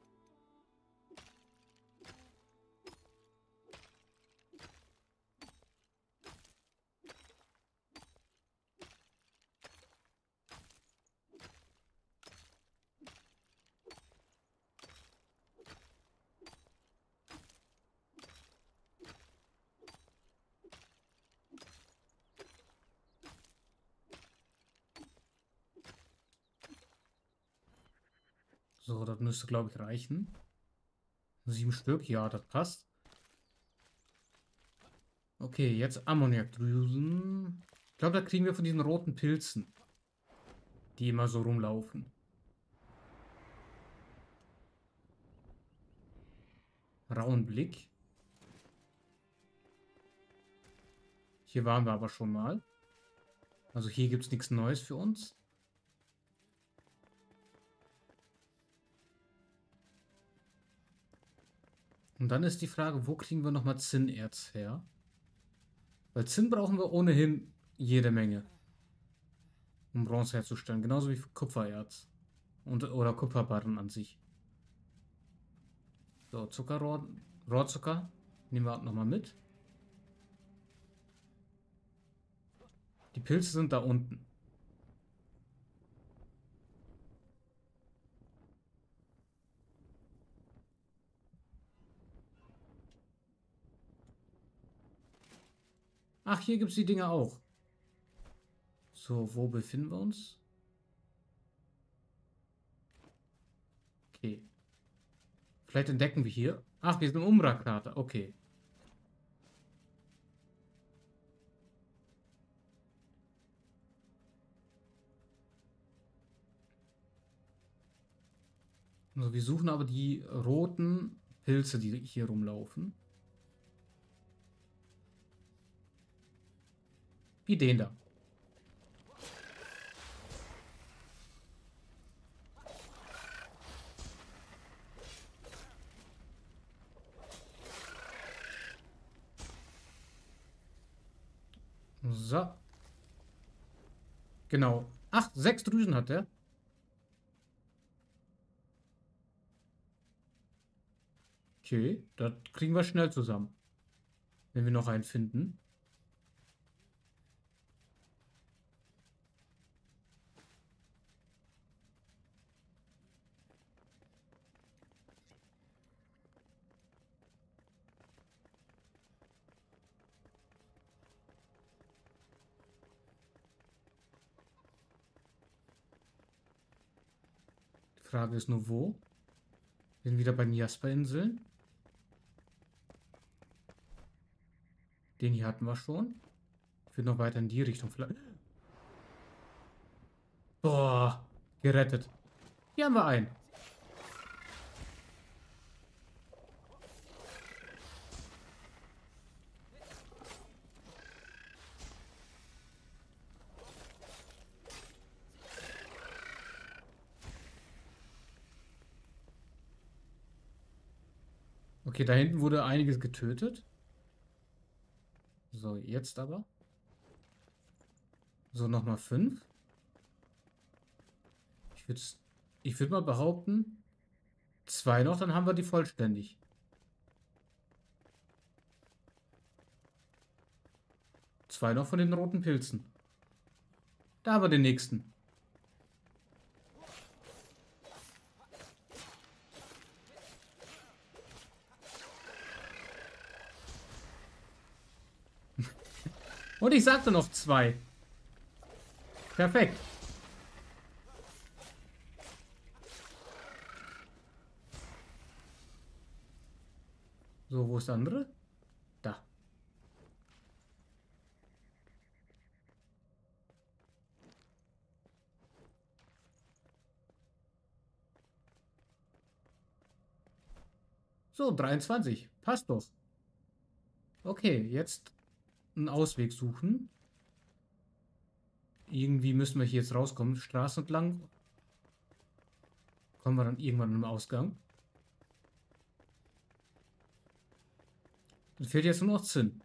So, das müsste, glaube ich, reichen. 7 Stück, ja, das passt. Okay, jetzt Ammoniakdrüsen. Ich glaube, da kriegen wir von diesen roten Pilzen, die immer so rumlaufen. Rauen Blick. Hier waren wir aber schon mal. Also hier gibt es nichts Neues für uns. Und dann ist die Frage, wo kriegen wir nochmal Zinnerz her? Weil Zinn brauchen wir ohnehin jede Menge, um Bronze herzustellen. Genauso wie Kupfererz. Oder Kupferbarren an sich. So, Rohrzucker. Nehmen wir nochmal mit. Die Pilze sind da unten. Ach, hier gibt es die Dinger auch. So, wo befinden wir uns? Okay. Vielleicht entdecken wir hier. Ach, wir sind im Umbra-Krater. Okay. Also wir suchen aber die roten Pilze, die hier rumlaufen. Wie den da. So. Genau. Ach, 6 Drüsen hat der. Okay, das kriegen wir schnell zusammen. Wenn wir noch einen finden. Die Frage ist nur, wo? Wir sind wieder bei den Jasper-Inseln. Den hier hatten wir schon. Ich will noch weiter in die Richtung vielleicht. Boah, gerettet. Hier haben wir einen. Okay, da hinten wurde einiges getötet. So, jetzt aber. So, nochmal 5. Ich würd mal behaupten, 2 noch, dann haben wir die vollständig. 2 noch von den roten Pilzen. Da haben wir den nächsten. Und ich sagte noch 2. Perfekt. So, wo ist der andere? Da. So, 23. Passt doch. Okay, jetzt einen Ausweg suchen. Irgendwie müssen wir hier jetzt rauskommen. Straße entlang. Kommen wir dann irgendwann am Ausgang. Dann fehlt jetzt nur noch Zinn.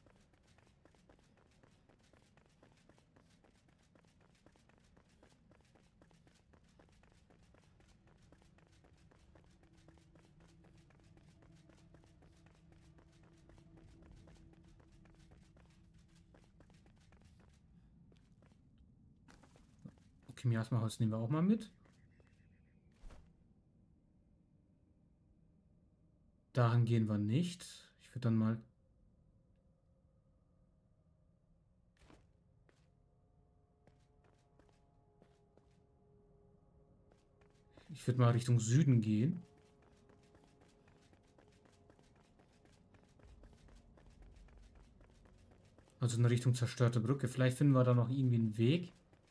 Okay, Miasma-Holz nehmen wir auch mal mit. Dahin gehen wir nicht. Ich würde dann mal... Ich würde mal Richtung Süden gehen. Also in Richtung zerstörte Brücke. Vielleicht finden wir da noch irgendwie einen Weg.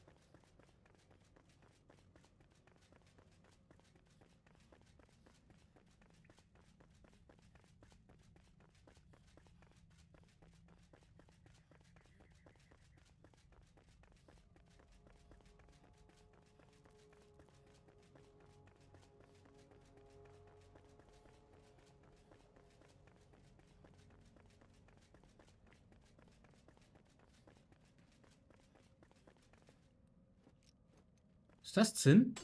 Ist das Zinn?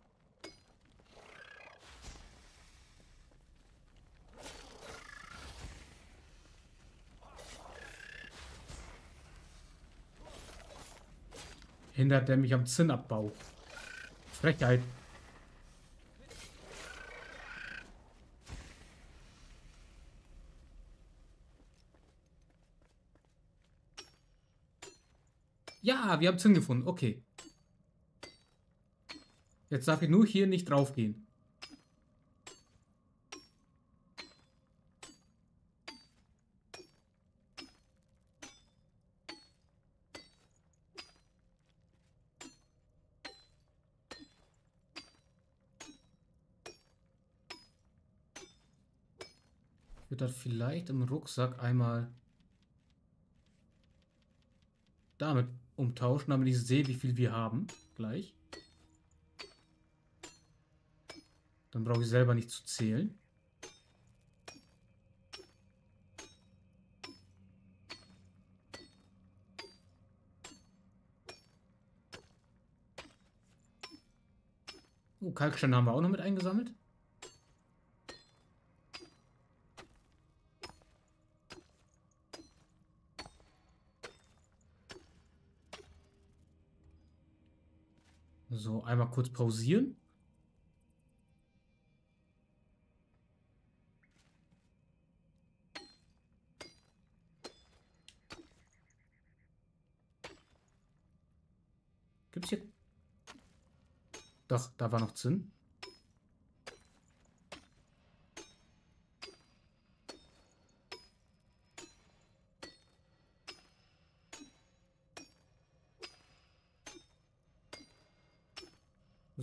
Hindert er mich am Zinnabbau? Frechheit. Ja, wir haben Zinn gefunden. Okay. Jetzt darf ich nur hier nicht draufgehen. Ich würde das vielleicht im Rucksack einmal damit umtauschen, damit ich sehe, wie viel wir haben. Gleich. Dann brauche ich selber nicht zu zählen. Oh, Kalkstein haben wir auch noch mit eingesammelt. So, einmal kurz pausieren. Gibt es hier... Doch, da war noch Zinn.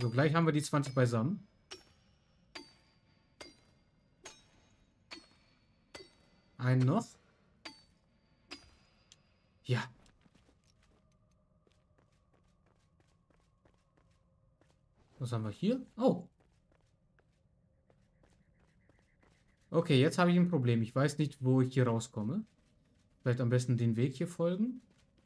So, gleich haben wir die 20 beisammen. Einen noch. Ja. Was haben wir hier? Oh. Okay, jetzt habe ich ein Problem. Ich weiß nicht, wo ich hier rauskomme. Vielleicht am besten den Weg hier folgen.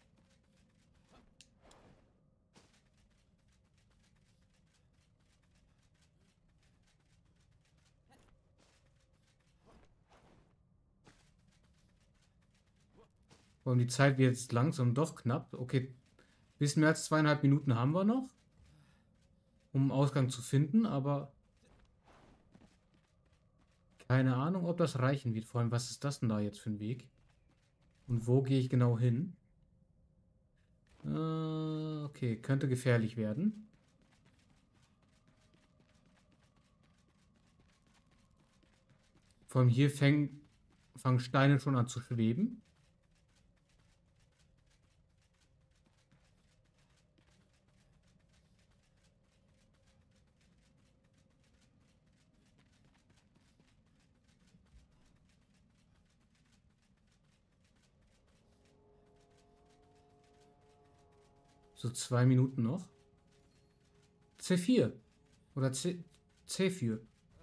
Und die Zeit wird jetzt langsam doch knapp. Okay, bisschen mehr als 2,5 Minuten haben wir noch, um einen Ausgang zu finden, aber keine Ahnung, ob das reichen wird. Vor allem, was ist das denn da jetzt für ein Weg? Und wo gehe ich genau hin? Okay, könnte gefährlich werden. Vor allem hier fangen Steine schon an zu schweben. So 2 Minuten noch. C4. Oder C4.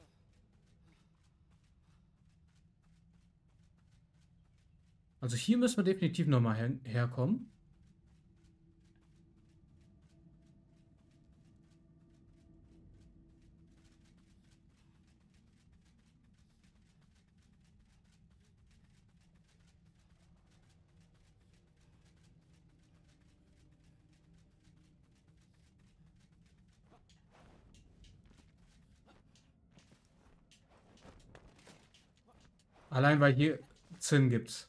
Also hier müssen wir definitiv nochmal herkommen. Allein weil hier Zinn gibt's.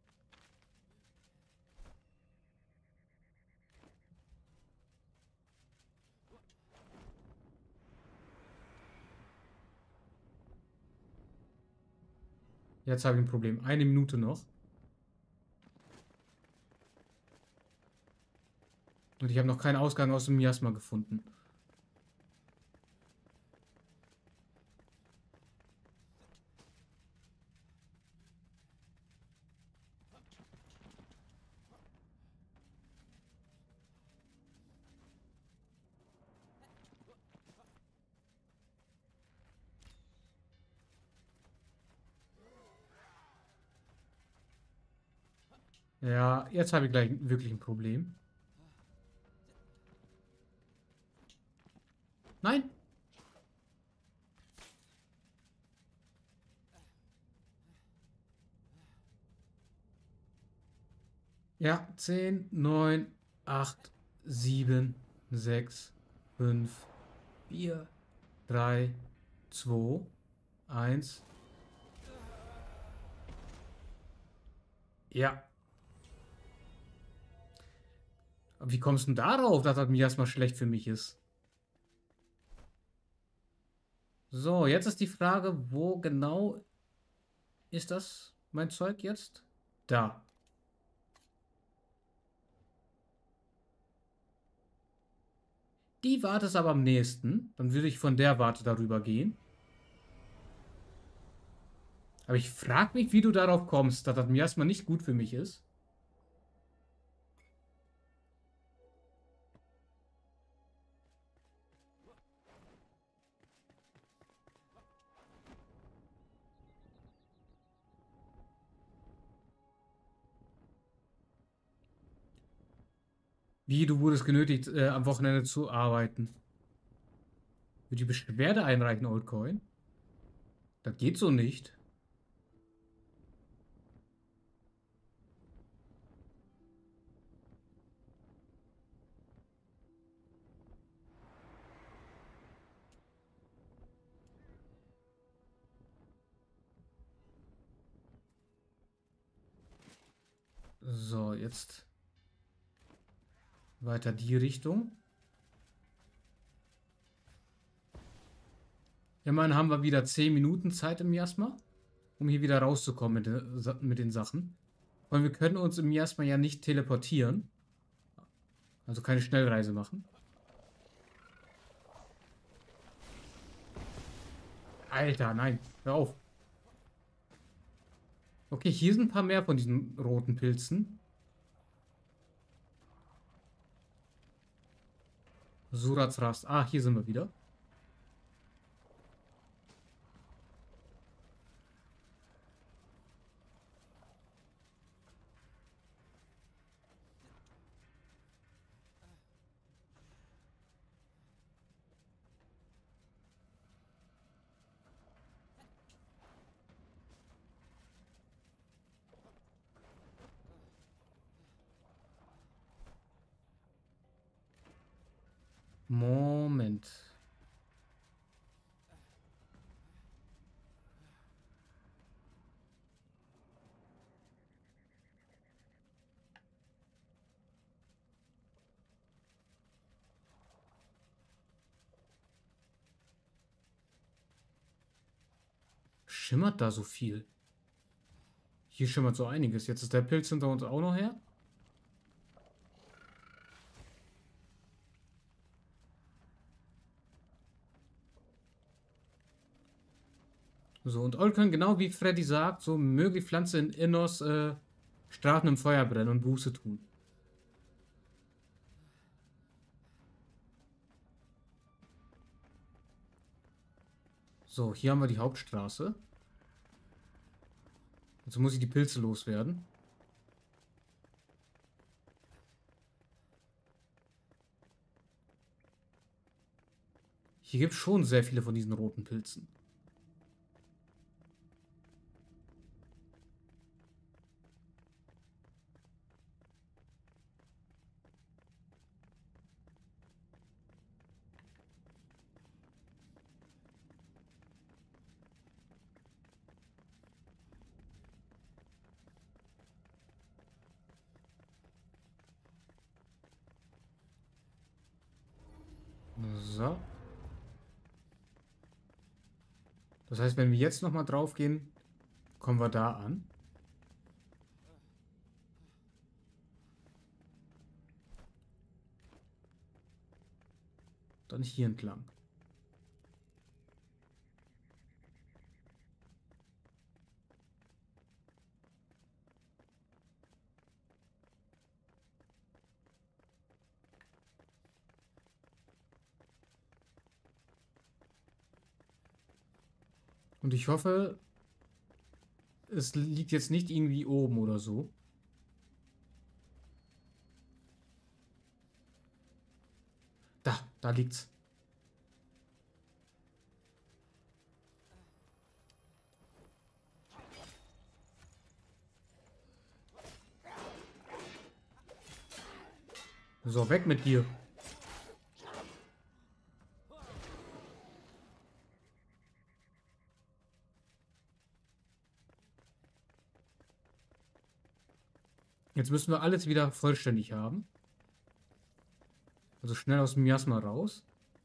Jetzt habe ich ein Problem. 1 Minute noch. Und ich habe noch keinen Ausgang aus dem Miasma gefunden. Ja, jetzt habe ich gleich wirklich ein Problem. Nein! Ja, 10, 9, 8, 7, 6, 5, 4, 3, 2, 1. Ja. Aber wie kommst du denn darauf, dass das Miasma schlecht für mich ist? So, jetzt ist die Frage, wo genau ist das mein Zeug jetzt? Da. Die Warte ist aber am nächsten. Dann würde ich von der Warte darüber gehen. Aber ich frage mich, wie du darauf kommst, dass das Miasma nicht gut für mich ist. Wie, du wurdest genötigt, am Wochenende zu arbeiten. Wird die Beschwerde einreichen, Oldcoin? Das geht so nicht. So, jetzt weiter die Richtung. Immerhin haben wir wieder 10 Minuten Zeit im Miasma, um hier wieder rauszukommen mit den Sachen. Und wir können uns im Miasma ja nicht teleportieren. Also keine Schnellreise machen. Alter, nein. Hör auf. Okay, hier sind ein paar mehr von diesen roten Pilzen. Surats Rast. Ah, hier sind wir wieder. Moment. Schimmert da so viel? Hier schimmert so einiges. Jetzt ist der Pilz hinter uns auch noch her. So, und Olkan, genau wie Freddy sagt, so möge die Pflanze in Innos Strafen im Feuer brennen und Buße tun. So, hier haben wir die Hauptstraße. Jetzt muss ich die Pilze loswerden. Hier gibt es schon sehr viele von diesen roten Pilzen. So. Das heißt, wenn wir jetzt nochmal drauf gehen, kommen wir da an. Dann hier entlang. Und ich hoffe, es liegt jetzt nicht irgendwie oben oder so. Da liegt's. So, weg mit dir. Jetzt müssen wir alles wieder vollständig haben. Also schnell aus dem Miasma raus.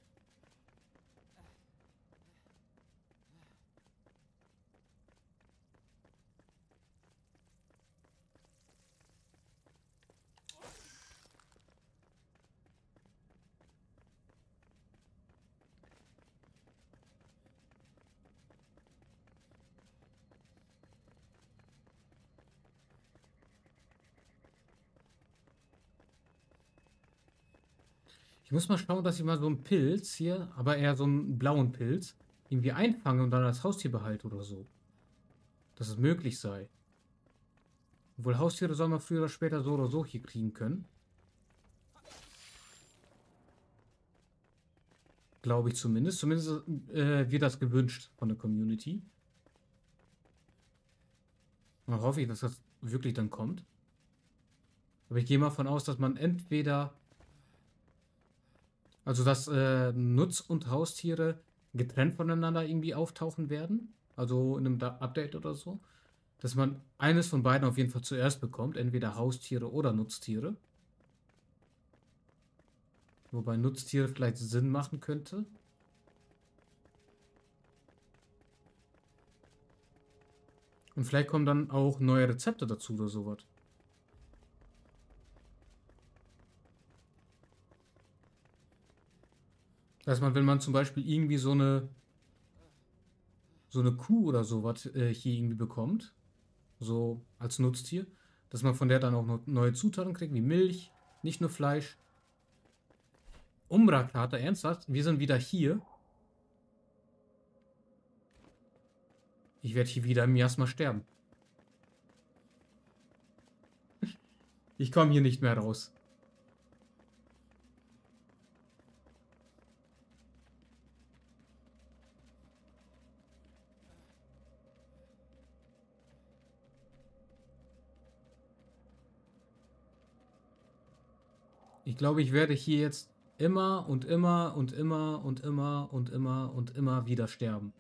Ich muss mal schauen, dass ich mal so einen Pilz hier, aber eher so einen blauen Pilz, irgendwie einfange und dann als Haustier behalte oder so. Dass es möglich sei. Obwohl Haustiere soll man früher oder später so oder so hier kriegen können. Glaube ich zumindest. Zumindest wird das gewünscht von der Community. Und dann hoffe ich, dass das wirklich dann kommt. Aber ich gehe mal davon aus, dass man entweder... Also, dass Nutz- und Haustiere getrennt voneinander irgendwie auftauchen werden. Also in einem Update oder so. Dass man eines von beiden auf jeden Fall zuerst bekommt. Entweder Haustiere oder Nutztiere. Wobei Nutztiere vielleicht Sinn machen könnte. Und vielleicht kommen dann auch neue Rezepte dazu oder sowas. Dass man, wenn man zum Beispiel irgendwie so eine so eine Kuh oder sowas hier irgendwie bekommt, so als Nutztier, dass man von der dann auch noch neue Zutaten kriegt, wie Milch, nicht nur Fleisch. Umbra-Karte, ernsthaft? Wir sind wieder hier. Ich werde hier wieder im Miasma sterben. Ich komme hier nicht mehr raus. Ich glaube, ich werde hier jetzt immer und immer und immer und immer und immer und immer wieder sterben.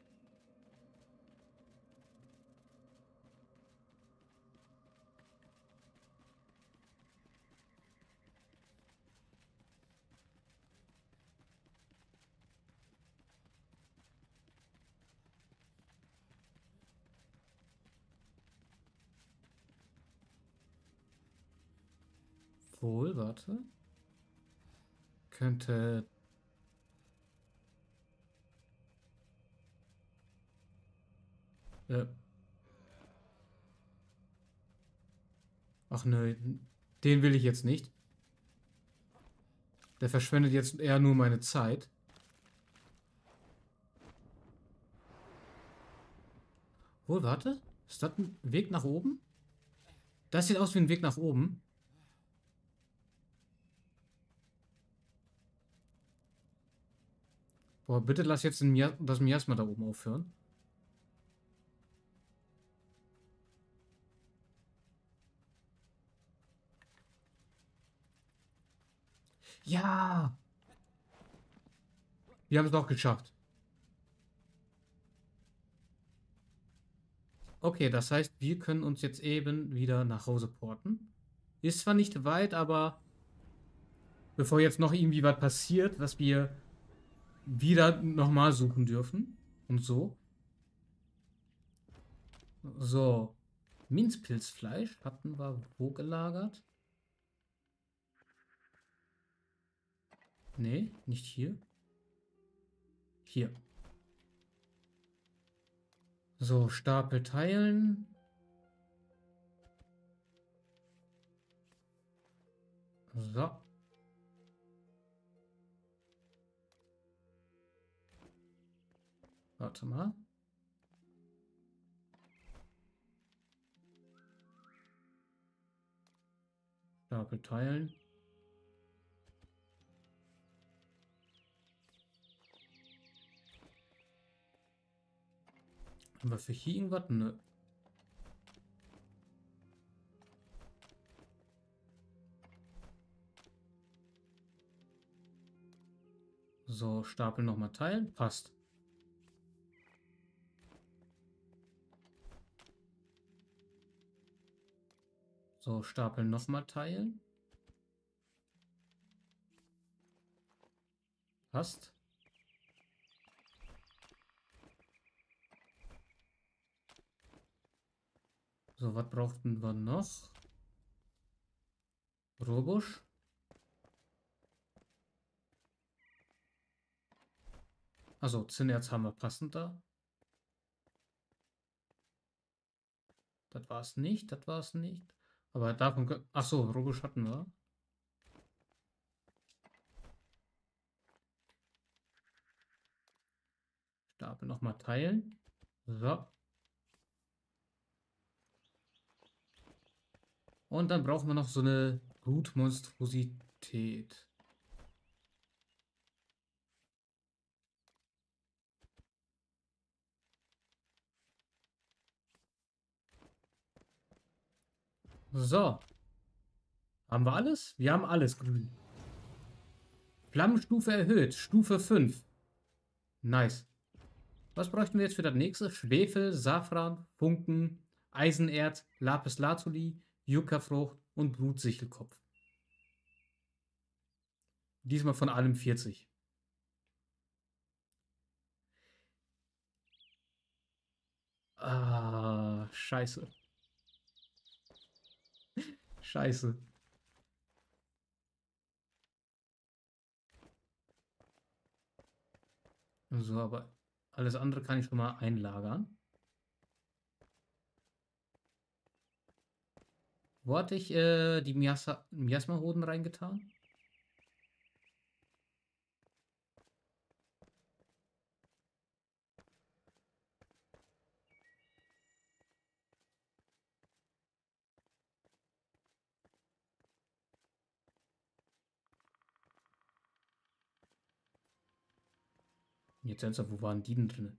Wohl, warte. Könnte. Äh, ach nö, den will ich jetzt nicht. Der verschwendet jetzt eher nur meine Zeit. Wohl, warte. Ist das ein Weg nach oben? Das sieht aus wie ein Weg nach oben. Boah, bitte lass jetzt das Miasma da oben aufhören. Ja! Wir haben es doch geschafft. Okay, das heißt, wir können uns jetzt eben wieder nach Hause porten. Ist zwar nicht weit, aber bevor jetzt noch irgendwie was passiert, was wir wieder nochmal suchen dürfen. Und so. So. Minzpilzfleisch hatten wir wo gelagert? Nee, nicht hier. Hier. So, Stapel teilen. So. Warte mal. Stapel teilen. Haben wir für hier irgendwas? Nö. So, Stapel nochmal teilen. Passt. So, Stapel nochmal teilen. Passt. So, was brauchten wir noch? Rohbusch. Also, Zinnerz haben wir passend da. Das war es nicht, das war es nicht. Aber davon können. Achso, Rohbusch hatten wir. Stapel nochmal teilen. So. Und dann brauchen wir noch so eine Blutmonstrosität. So. Haben wir alles? Wir haben alles grün. Flammenstufe erhöht. Stufe 5. Nice. Was bräuchten wir jetzt für das nächste? Schwefel, Safran, Funken, Eisenerz, Lapislazuli, Yuccafrucht und Blutsichelkopf. Diesmal von allem 40. Ah, scheiße. Scheiße. So, aber Alles andere kann ich schon mal einlagern. Wo hatte ich die Miasma-Hoden reingetan? Jetzt ernsthaft, wo waren die denn drin?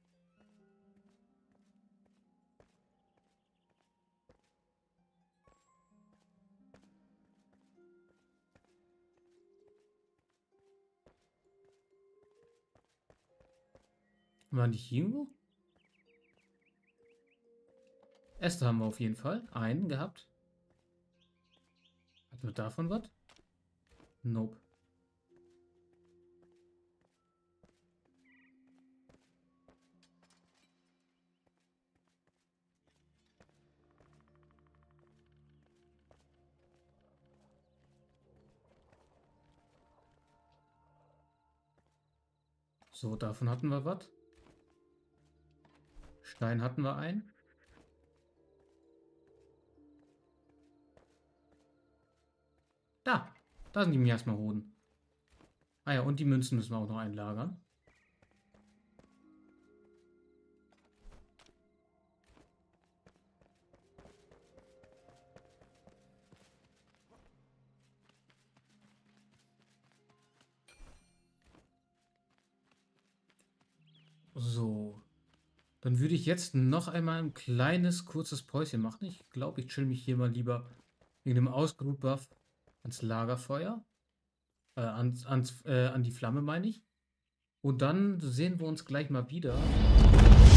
Waren die hier irgendwo? Äste haben wir auf jeden Fall. Einen gehabt. Hatten wir davon was? Nope. So, davon hatten wir was. Stein hatten wir einen. Da sind die Miasma-Hoden. Ah ja, und die Münzen müssen wir auch noch einlagern. So. Dann würde ich jetzt noch einmal ein kleines, kurzes Päuschen machen. Ich glaube, ich chill mich hier mal lieber wegen dem Ausgeruht-Buff ans Lagerfeuer. An die Flamme, meine ich. Und dann sehen wir uns gleich mal wieder.